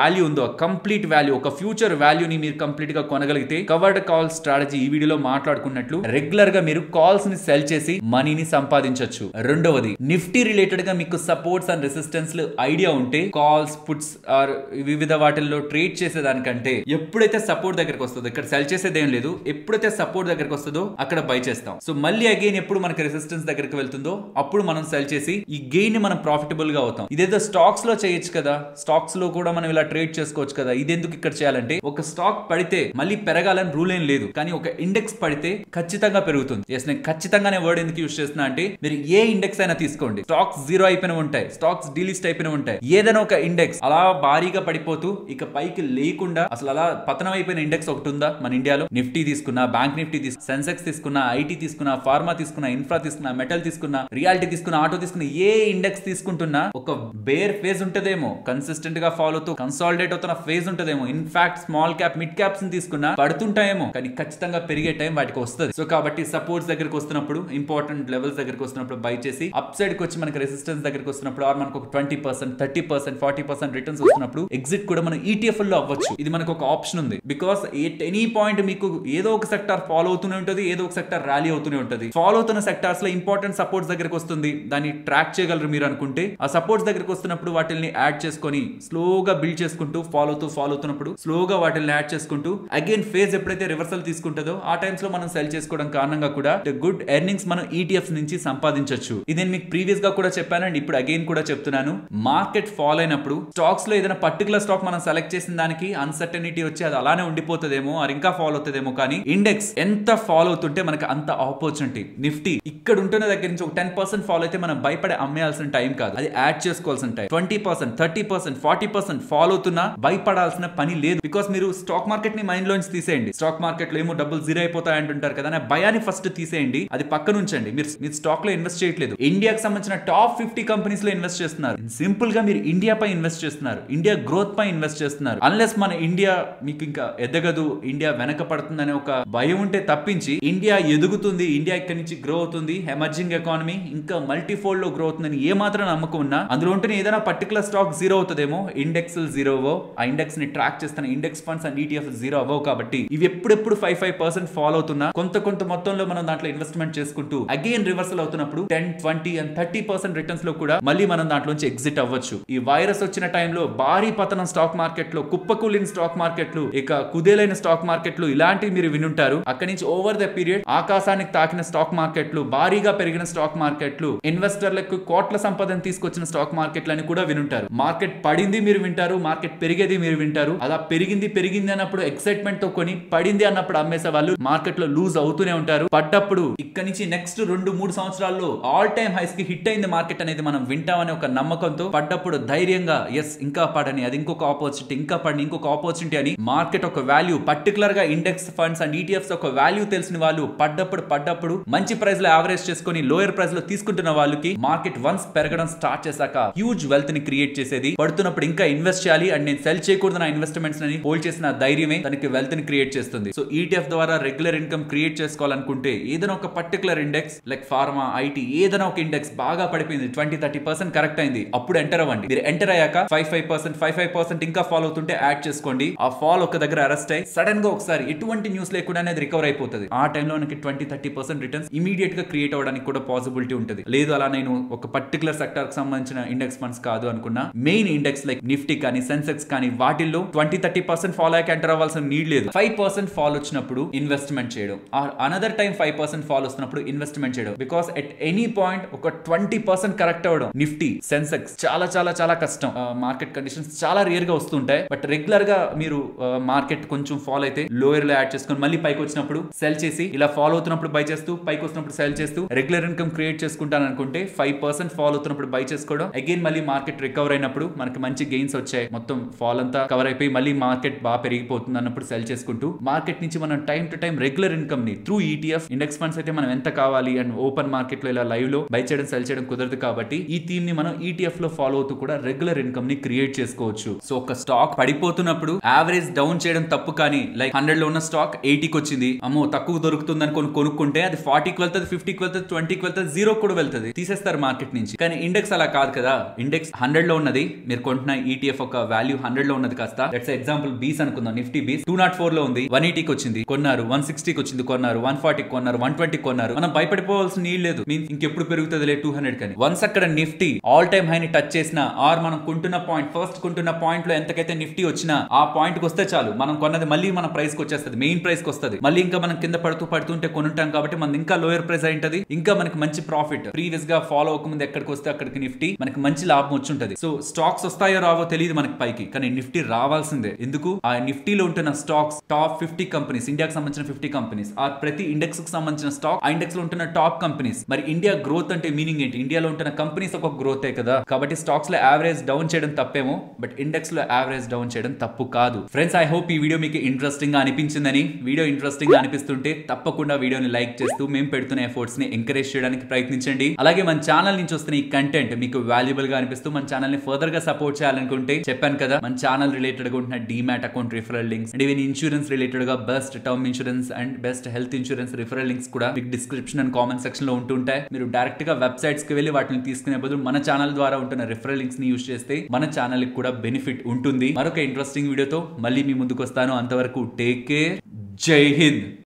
కంప్లీట్ వాల్యూ, ఒక ఫ్యూచర్ వాల్యూని మీరు కంప్లీట్ గా కొనగలిగితే కవర్డ్ కాల్ స్ట్రాటజీ ఈ వీడియోలో మాట్లాడుకున్నట్లు రెగ్యులర్ గా మీరు కాల్స్ ని సెల్ చేసి మనీని సంపాదించవచ్చు. రెండవది, నిఫ్టీ రిలేటెడ్ గా మీకు సపోర్ట్స్ అండ్ రెసిస్టెన్స్ ఐడియా ఉంటే కాల్స్ పుట్స్ ఆర్ వివిధ వాటిల్లో ట్రేడ్ చేసేదానికంటే ఎప్పుడైతే సపోర్ట్ దగ్గరకు వస్తుందో, ఇక్కడ సెల్ చేసేది ఏం లేదు, ఎప్పుడైతే సపోర్ట్ దగ్గరకు వస్తుందో అక్కడ బై చేస్తాం. సో మళ్ళీ అగైన్ ఎప్పుడు మనకి రెసిస్టెన్స్ దగ్గరకు వెళ్తుందో అప్పుడు మనం సెల్ చేసి ఈ గెయిన్ ని మనం ప్రాఫిటబుల్ గా అవుతాం. ఇదేదో స్టాక్స్ లో చేయొచ్చు కదా, స్టాక్స్ లో కూడా మనం ఇలా ట్రేడ్ చేసుకోవచ్చు కదా, ఇదెందుకు ఇక్కడ చేయాలంటే ఒక స్టాక్ పడితే మళ్ళీ పెరగాలని రూల్ ఏం లేదు, కానీ ఒక ఇండెక్స్ పడితే ఖచ్చితంగా పెరుగుతుంది. ఎస్, నేను ఖచ్చితంగానే వర్డ్ ఎందుకు యూస్ చేస్తున్నా అంటే మీరు ఏ ఇండెక్స్ అయినా తీసుకోండి, స్టాక్స్ జీరో అయిపోయిన ఉంటాయి, స్టాక్స్ డీలిస్ట్ అయిపోయిన ఉంటాయి, ఏదైనా ఒక ఇండెక్స్ అలా భారీగా పడిపోతూ ఇక పైకి లేకుండా అసలు అలా పతనం అయిపోయిన ఇండెక్స్ ఒకటి ఉందా మన ఇండియాలో? నిఫ్టీ తీసుకున్నా, బ్యాంక్ నిఫ్టీ తీసుకున్నా, సెన్సెక్స్ తీసుకున్నా, ఐటీ తీసుకున్నా, ఫార్మా తీసుకున్నా, ఇన్ఫ్రా తీసుకున్నా, మెటల్ తీసుకున్నా, రియాలిటీ తీసుకున్నా, ఆటో తీసుకున్నా, ఏ ఇండెక్స్ తీసుకుంటున్నా ఒక బేర్ ఫేజ్ ఉంటదేమో, కన్సిస్టెంట్ గా ఫాలో అవుతూ కన్సాలిడేట్ అవుతున్న ఫేజ్ ఉంటదేమో, in fact small cap mid caps తీసుకున్నా పడుతుంటాయేమో, కానీ ఖచ్చితంగా పెరిగే టైం వాటికి వస్తుంది. సో కాబట్టి సపోర్ట్స్ దగ్గరకు వస్తున్నప్పుడు, ఇంపార్టెంట్ లెవెల్స్ దగ్గరకు వస్తున్నప్పుడు బై చేసి అప్ సైడ్ కి వచ్చి మనకి రెసిస్టెన్స్ దగ్గరకు వస్తున్నప్పుడు ఆర్ మనకు ఒక twenty percent thirty percent forty percent returns వస్తున్నప్పుడు ఎగ్జిట్ కూడా మనం ఈటీఎఫ్ లో అవ్వచ్చు. ఇది మనకు ఒక ఆప్షన్ ఉంది. బికాస్ ఎట్ ఎనీ పాయింట్ మీకు ఏదో ఒక సెక్టార్ ఫాలో అవుతూనే ఉంటుంది, ఏదో ఒక సెక్టార్ ర్యాలీ అవుతూనే ఉంటుంది. ఫాలో అవుతున్న సెక్టార్స్ లో ఇంపార్టెంట్ సపోర్ట్స్ దగ్గరకు వస్తుంది, దాన్ని ట్రాక్ చేయగలరు మీరు అనుకుంటే. ఆ సపోర్ట్స్ దగ్గరకు వస్తున్నప్పుడు వాటిని యాడ్ చేసుకొని స్లోగా బిల్డ్ చేసుకుంటూ ఫాలో అవుతూ ఫాలో అవుతున్నప్పుడు స్లోగా వాటిని యాడ్ చేసుకుంటూ అగైన్ ఫేజ్ ఎప్పుడైతే రివర్సల్ తీసుకుంటుందో ఆ టైమ్స్ లో మనం సెల్ చేసుకోవడం కారణంగా కూడా గుడ్ ఎర్నింగ్స్ మనం ఈటీఎఫ్ నుంచి సంపాదించవచ్చు. ఇది నేను మీకు ప్రీవియస్ గా కూడా చెప్పాను అండ్ ఇప్పుడు అగైన్ కూడా చెప్తున్నాను. మార్కెట్ ఫాల్ అయినప్పుడు స్టాక్స్ లో ఏదైనా పర్టికులర్ స్టాక్ మనం సెలెక్ట్ చేసిన దానికి అన్సర్టనిటీ వచ్చి అది అలానే ఉండిపోతుందేమో, అది ఇంకా ఫాలో అవుతుందేమో, కానీ ఇండెక్స్ ఎంత ఫాలో అవుతుంటే మనకి అంత ఆపర్చునిటీ. నిఫ్టీ ఇక్కడ ఉంటున్న దగ్గర నుంచి ఒక టెన్ పర్సెంట్ ఫాలో అయితే మనం భయపడే అమ్మేయాల్సిన టైం కాదు, అది యాడ్ చేసుకోవాల్సిన time. Twenty percent thirty percent forty percent follow అవుతున్నా భయపడాల్సిన పని లేదు. బికాస్ మీరు స్టాక్ మార్కెట్ ని మైండ్ లోంచి తీసేయండి. స్టాక్ మార్కెట్ లో ఏమో డబ్బులు జీరో అయిపోతాయి అంటుంటారు కదా, భయాన్ని ఫస్ట్ తీసేయండి, అది పక్కన ఉంచండి. మీరు మీరు స్టాక్ లో ఇన్వెస్ట్ చేయట్లేదు, ఇండియాకి సంబంధించిన టాప్ ఫిఫ్టీ కంపెనీస్ లో ఇన్వెస్ట్ చేస్తున్నారు. సింపుల్ గా మీరు ఇండియా పై ఇన్వెస్ట్ చేస్తున్నారు, ఇండియా గ్రోత్ పై ఇన్వెస్ట్ చేస్తున్నారు. అన్లెస్ మన ఇండియా మీకు ఇంకా ఎదగదు, ఇండియా వెనక పడుతుందనే ఒక భయం ఉంటే తప్పించి ఇండియా ఎదుగుతుంది, ఇండియా ఇక్కడి నుంచి గ్రో అవుతుంది, ఎమర్జింగ్ ఎకానమీ ఇంకా మల్టీఫోల్డ్ లో గ్రో అవుతుందని ఏ మాత్రం నమ్మకం ఉన్నా అందులో ఉంటే ఏదైనా పర్టికులర్ స్టాక్ జీరో అవుతుందేమో, ఇండెక్స్ జీరో అవ్వో, ఆ ఇండెక్స్ ని ట్రాక్ చేస్తున్న index funds and ETF zero అవ్వవు. కాబట్టి ఇవి ఎప్పుడెప్పుడు ఫైవ్ ఫైవ్ పర్సెంట్ ఫాలో అవుతున్నా కొంత కొంత మొత్తంలో మనం దాంట్లో ఇన్వెస్ట్మెంట్ చేసుకుంటూ అగైన్ రివర్సల్ అవుతున్నప్పుడు ten twenty and thirty percent returns లో కూడా మళ్ళీ మనం దాంట్లోంచి ఎగ్జిట్ అవ్వచ్చు. ఈ వైరస్ వచ్చిన టైంలో భారీ పతనం స్టాక్ మార్కెట్ లో, కుప్పకూలిన స్టాక్ మార్కెట్లు, ఇక కుదేలైన స్టాక్ మార్కెట్లు ఇలాంటివి మీరు వినుంటారు. అక్కడి నుంచి ఓవర్ ద పీరియడ్ ఆకాశానికి తాకిన స్టాక్ మార్కెట్లు, భారీగా పెరిగిన స్టాక్ మార్కెట్లు, ఇన్వెస్టర్లకు కోట్ల సంపదను తీసుకొచ్చిన స్టాక్ మార్కెట్లు అని కూడా వినుంటారు. మార్కెట్ పడింది మీరు వింటారు, మార్కెట్ పెరిగేది మీరు వింటారు. అలా పెరిగింది పెరిగింది అన్నప్పుడు ఎక్సైట్మెంట్ తో కొని, పడింది అన్నప్పుడు అమ్మేసే వాళ్ళు మార్కెట్ లో లూజ్ అవుతూనే ఉంటారు. పడ్డప్పుడు ఇక్కడ నుంచి నెక్స్ట్ రెండు మూడు సంవత్సరాల్లో ఆల్ టైమ్ హైస్ కి హిట్ అయింది మార్కెట్ అనేది మనం వింటామనే ఒక నమ్మకంతో పడ్డప్పుడు ధైర్యంగా ఎస్ ఇంకా పడని, అది ఇంకొక ఆపర్చునిటీ, ఇంకా పడని ఇంకొక ఆపర్చునిటీ అని మార్కెట్ ఒక వాల్యూ, పర్టికులర్ గా ఇండెక్స్ ఫండ్స్ అండ్ ఈటీఎఫ్స్ ఒక వాల్యూ తెలిసిన వాళ్ళు పడ్డప్పుడు పడ్డప్పుడు మంచి ప్రైస్ లో యావరేజ్ చేసుకుని లోయర్ ప్రైస్ లో తీసుకుంటున్న వాళ్ళకి మార్కెట్ వన్స్ పెరగడం స్టార్ట్ చేశాక హ్యూజ్ వెల్త్ ని క్రియేట్ చేసేది. పడుతున్నప్పుడు ఇంకా ఇన్వెస్ట్ చేయాలి అండ్ నేను సెల్ చేయకూడదు నా ఇన్వెస్ట్మెంట్స్ అని హోల్డ్ చేసిన ధైర్యమే తనకి వెల్త్ ని క్రియేట్ చేస్తుంది. సో ఈటీఎఫ్ ద్వారా రెగ్యులర్ ఇన్కమ్ క్రియేట్ చేసుకోవాలనుకుంటే ఏదైనా ఒక particular index like pharma, IT, ఏదైనా ఒక ఇండెక్స్ బాగా పడిపోయింది, ట్వంటీ థర్టీ పర్సెంట్ కరెక్ట్ అయింది, అప్పుడు ఎంటర్ అవ్వండి. మీరు ఎంటర్ అయ్యాక five five percent five five percent ఇంకా ఫాలో అవుతుంటే యాడ్ చేసుకోండి. ఆ ఫాల్ ఒక దగ్గర అరెస్ట్ అయ్యి సడన్ గా ఒకసారి ఎటువంటి న్యూస్ లేకుండా అనేది రికవర్ అయిపోతుంది. ఆ టైంలో మనకి twenty thirty percent returns immediate గా క్రియేట్ అవ్వడానికి కూడా పాసిబిలిటీ ఉంటుంది. లేదు అలా నేను ఒక పర్టికులర్ సెక్టర్ కి సంబంధించిన ఇండెక్స్ ఫండ్స్ కాదు అనుకున్నా, మెయిన్ ఇండెక్స్ లైక్ నిఫ్టీ కానీ సెన్సెక్స్ కానీ వాటిల్లో ట్వంటీ థర్టీ పర్సెంట్ ఫాలో అయ్యాక ఎంటర్ అవ్వాల్సిన నీడ్ లేదు. ఫైవ్ పర్సెంట్ ఫాల్ వచ్చినప్పుడు ఇన్వెస్ట్మెంట్ చేయడం, another time five percent fall వస్తున్నప్పుడు ఇన్వెస్ట్మెంట్ చేయడం. బికాస్ ఎట్ ఎనీ పాయింట్ ఒక ట్వంటీ పర్సెంట్ కరెక్ట్ అవ్వడం నిఫ్టీ, సెన్సెక్స్ చాలా చాలా చాలా కష్టం. మార్కెట్ కండిషన్స్ చాలా రేర్ గా వస్తుంటాయి. బట్ రెగ్యులర్ గా మీరు మార్కెట్ కొంచెం ఫాలో అయితే లోయర్ లో యాడ్ చేసుకుని మళ్ళీ పైకి వచ్చినప్పుడు సెల్ చేసి, ఇలా ఫాలో అవుతున్నప్పుడు బై చేస్తూ, పైకి వచ్చినప్పుడు సెల్ చేస్తూ రెగ్యులర్ ఇన్కమ్ క్రియేట్ చేసుకుంటాను అనుకుంటే ఫైవ్ పర్సెంట్ ఫాలో అవుతున్నప్పుడు బై చేసుకోవడం, అగైన్ మళ్ళీ మార్కెట్ రికవర్ అయినప్పుడు మనకి మంచి గెయిన్స్ వచ్చాయి, మొత్తం ఫాల్ అంతా కవర్ అయిపోయి మళ్ళీ మార్కెట్ బాగా పెరిగిపోతుంది అన్నప్పుడు సెల్ చేసుకుంటూ మార్కెట్ నుంచి మనం time to time regular income ని త్రూ ఈటీఎఫ్, ఇండెక్స్ ఫండ్స్ అయితే మనం ఎంత కావాలి అండ్ ఓపెన్ మార్కెట్ లో ఇలా లైవ్ లో బై చేయడం సెల్ చేయడం కుదరదు. కాబట్టి ఈ థీమ్ ని మనం ఈటీఎఫ్ లో ఫాలో అవుతూ కూడా రెగ్యులర్ ఇన్కమ్ ని క్రియేట్ చేసుకోవచ్చు. సో ఒక స్టాక్ పడిపోతున్నప్పుడు యావరేజ్ డౌన్ చేయడం తప్పు, కానీ లైక్ హండ్రెడ్ లో ఉన్న స్టాక్ ఎయిటీకి వచ్చింది, అమ్మో తక్కువ దొరుకుతుంది అనుకొని కొనుక్కుంటే అది ఫార్టీకి వెళ్తుంది, ఫిఫ్టీకి వెళ్తుంది, ట్వంటీకి వెళ్తుంది, జీరో కూడా వెళ్తుంది, తీసేస్తారు మార్కెట్ నుంచి. కానీ ఇండెక్స్ అలా కాదు కదా. ఇండెక్స్ హండ్రెడ్ లో ఉన్నది, మీరు కొంటున్న ఈటీఎఫ్ ఒక వాల్యూ హండ్రెడ్ హండ్రెడ్ లో ఉన్నది కాస్త లెట్స్ ఎగ్జాంపుల్ బీస్ అనుకుందాం, నిఫ్టీ బీస్ టూ నాట్ ఫోర్ లో ఉంది, వన్ ఎయిటీకి వచ్చింది కొన్నారు, వన్ సిక్స్టీకి వచ్చింది కొన్నారు, వన్ ఫార్టీకి కొన్నారు, వన్ ట్వంటీ కొన్నారు. మనం భయపడిపోవాల్సిన నీళ్ళు లేదు, మీన్స్ ఇంకెప్పుడు పెరుగుతుంది టూ హండ్రెడ్ కానీ. వన్స్ అక్కడ నిఫ్టీ ఆల్ టైమ్ హై ని టచ్ చేసిన ఆర్ మనం కొంటున్న పాయింట్ ఫస్ట్ కొంటున్న పాయింట్ లో ఎంతకైతే నిఫ్టీ వచ్చినా ఆ పాయింట్ కి వస్తే చాలు, మనం కొన్నది మళ్ళీ మన ప్రైస్ కి వచ్చేస్తుంది, మెయిన్ ప్రైస్ కి వస్తుంది. మళ్ళీ ఇంకా మనం కింద పడుతూ పడుతుంటే కొనుంటాం కాబట్టి మనం ఇంకా లోయర్ ప్రైస్ అయింటది, ఇంకా మనకి మంచి ప్రాఫిట్. ప్రీవియస్ గా ఫాలో అవ్వకముందు ఎక్కడికి వస్తే అక్కడికి నిఫ్టీ మనకి మంచి లాభం వచ్చి ఉంటది. సో స్టాక్స్ వస్తాయో రావో తెలియదు మనకి పైకి, కానీ నిఫ్టీ రావాల్సిందే. ఎందుకు? ఆ నిఫ్టీలో ఉంటున్న స్టాక్స్ టాప్ ఫిఫ్టీ కంపెనీస్, ఇండియాకి సంబంధించిన ఫిఫ్టీ కంపెనీస్, ఆ ప్రతి ఇండెక్స్ కి సంబంధించిన స్టాక్ ఆ ఇండెక్స్ లో ఉంటున్న టాప్ కంపెనీస్. మరి ఇండియా గ్రోత్ అంటే మీనింగ్ ఏంటి? ఇండియాలో ఉంటున్న కంపెనీస్ ఒక గ్రోతే కదా. కాబట్టి స్టాక్స్ లో యావరేజ్ డౌన్ చేయడం తప్పేమో, బట్ ఇండెక్స్ లో యావరేజ్ డౌన్ చేయడం తప్పు కాదు. ఫ్రెండ్స్, ఐ హోప్ ఈ వీడియో మీకు ఇంట్రెస్టింగ్ గా అనిపించిందని. వీడియో ఇంట్రెస్టింగ్ గా అనిపిస్తుంటే తప్పకుండా వీడియోని లైక్ చేస్తూ మేము పెడుతున్న ఎఫర్ట్స్ ని ఎంకరేజ్ చేయడానికి ప్రయత్నించండి. అలాగే మన ఛానల్ నుంచి వస్తున్న ఈ కంటెంట్ మీకు వాల్యుబుల్ గా అనిపిస్తూ మన ఛానల్ ని ఫర్దర్ గా సపోర్ట్ చేయాలనుకుంటే చెప్పాను కదా, మన ఛానల్ రిలేటెడ్ గా ఉంటున్న demat account referral links and even insurance related గా best term insurance and best health insurance referral links కూడా మీకు డిస్క్రిప్షన్ అండ్ కామెంట్ సెక్షన్ లో ఉంటుంటాయి. మీరు డైరెక్ట్ గా వెబ్సైట్స్ కి వెళ్ళి వాటిని తీసుకునే బదులు మన ఛానల్ ద్వారా ఉంటున్న రిఫరల్ లింక్స్ ని యూజ్ చేస్తే మన ఛానల్ కి కూడా బెనిఫిట్ ఉంటుంది. మరొక ఇంట్రెస్టింగ్ వీడియోతో మళ్ళీ మీ ముందుకు వస్తాను. అంతవరకు టేక్ కేర్. జై హింద్.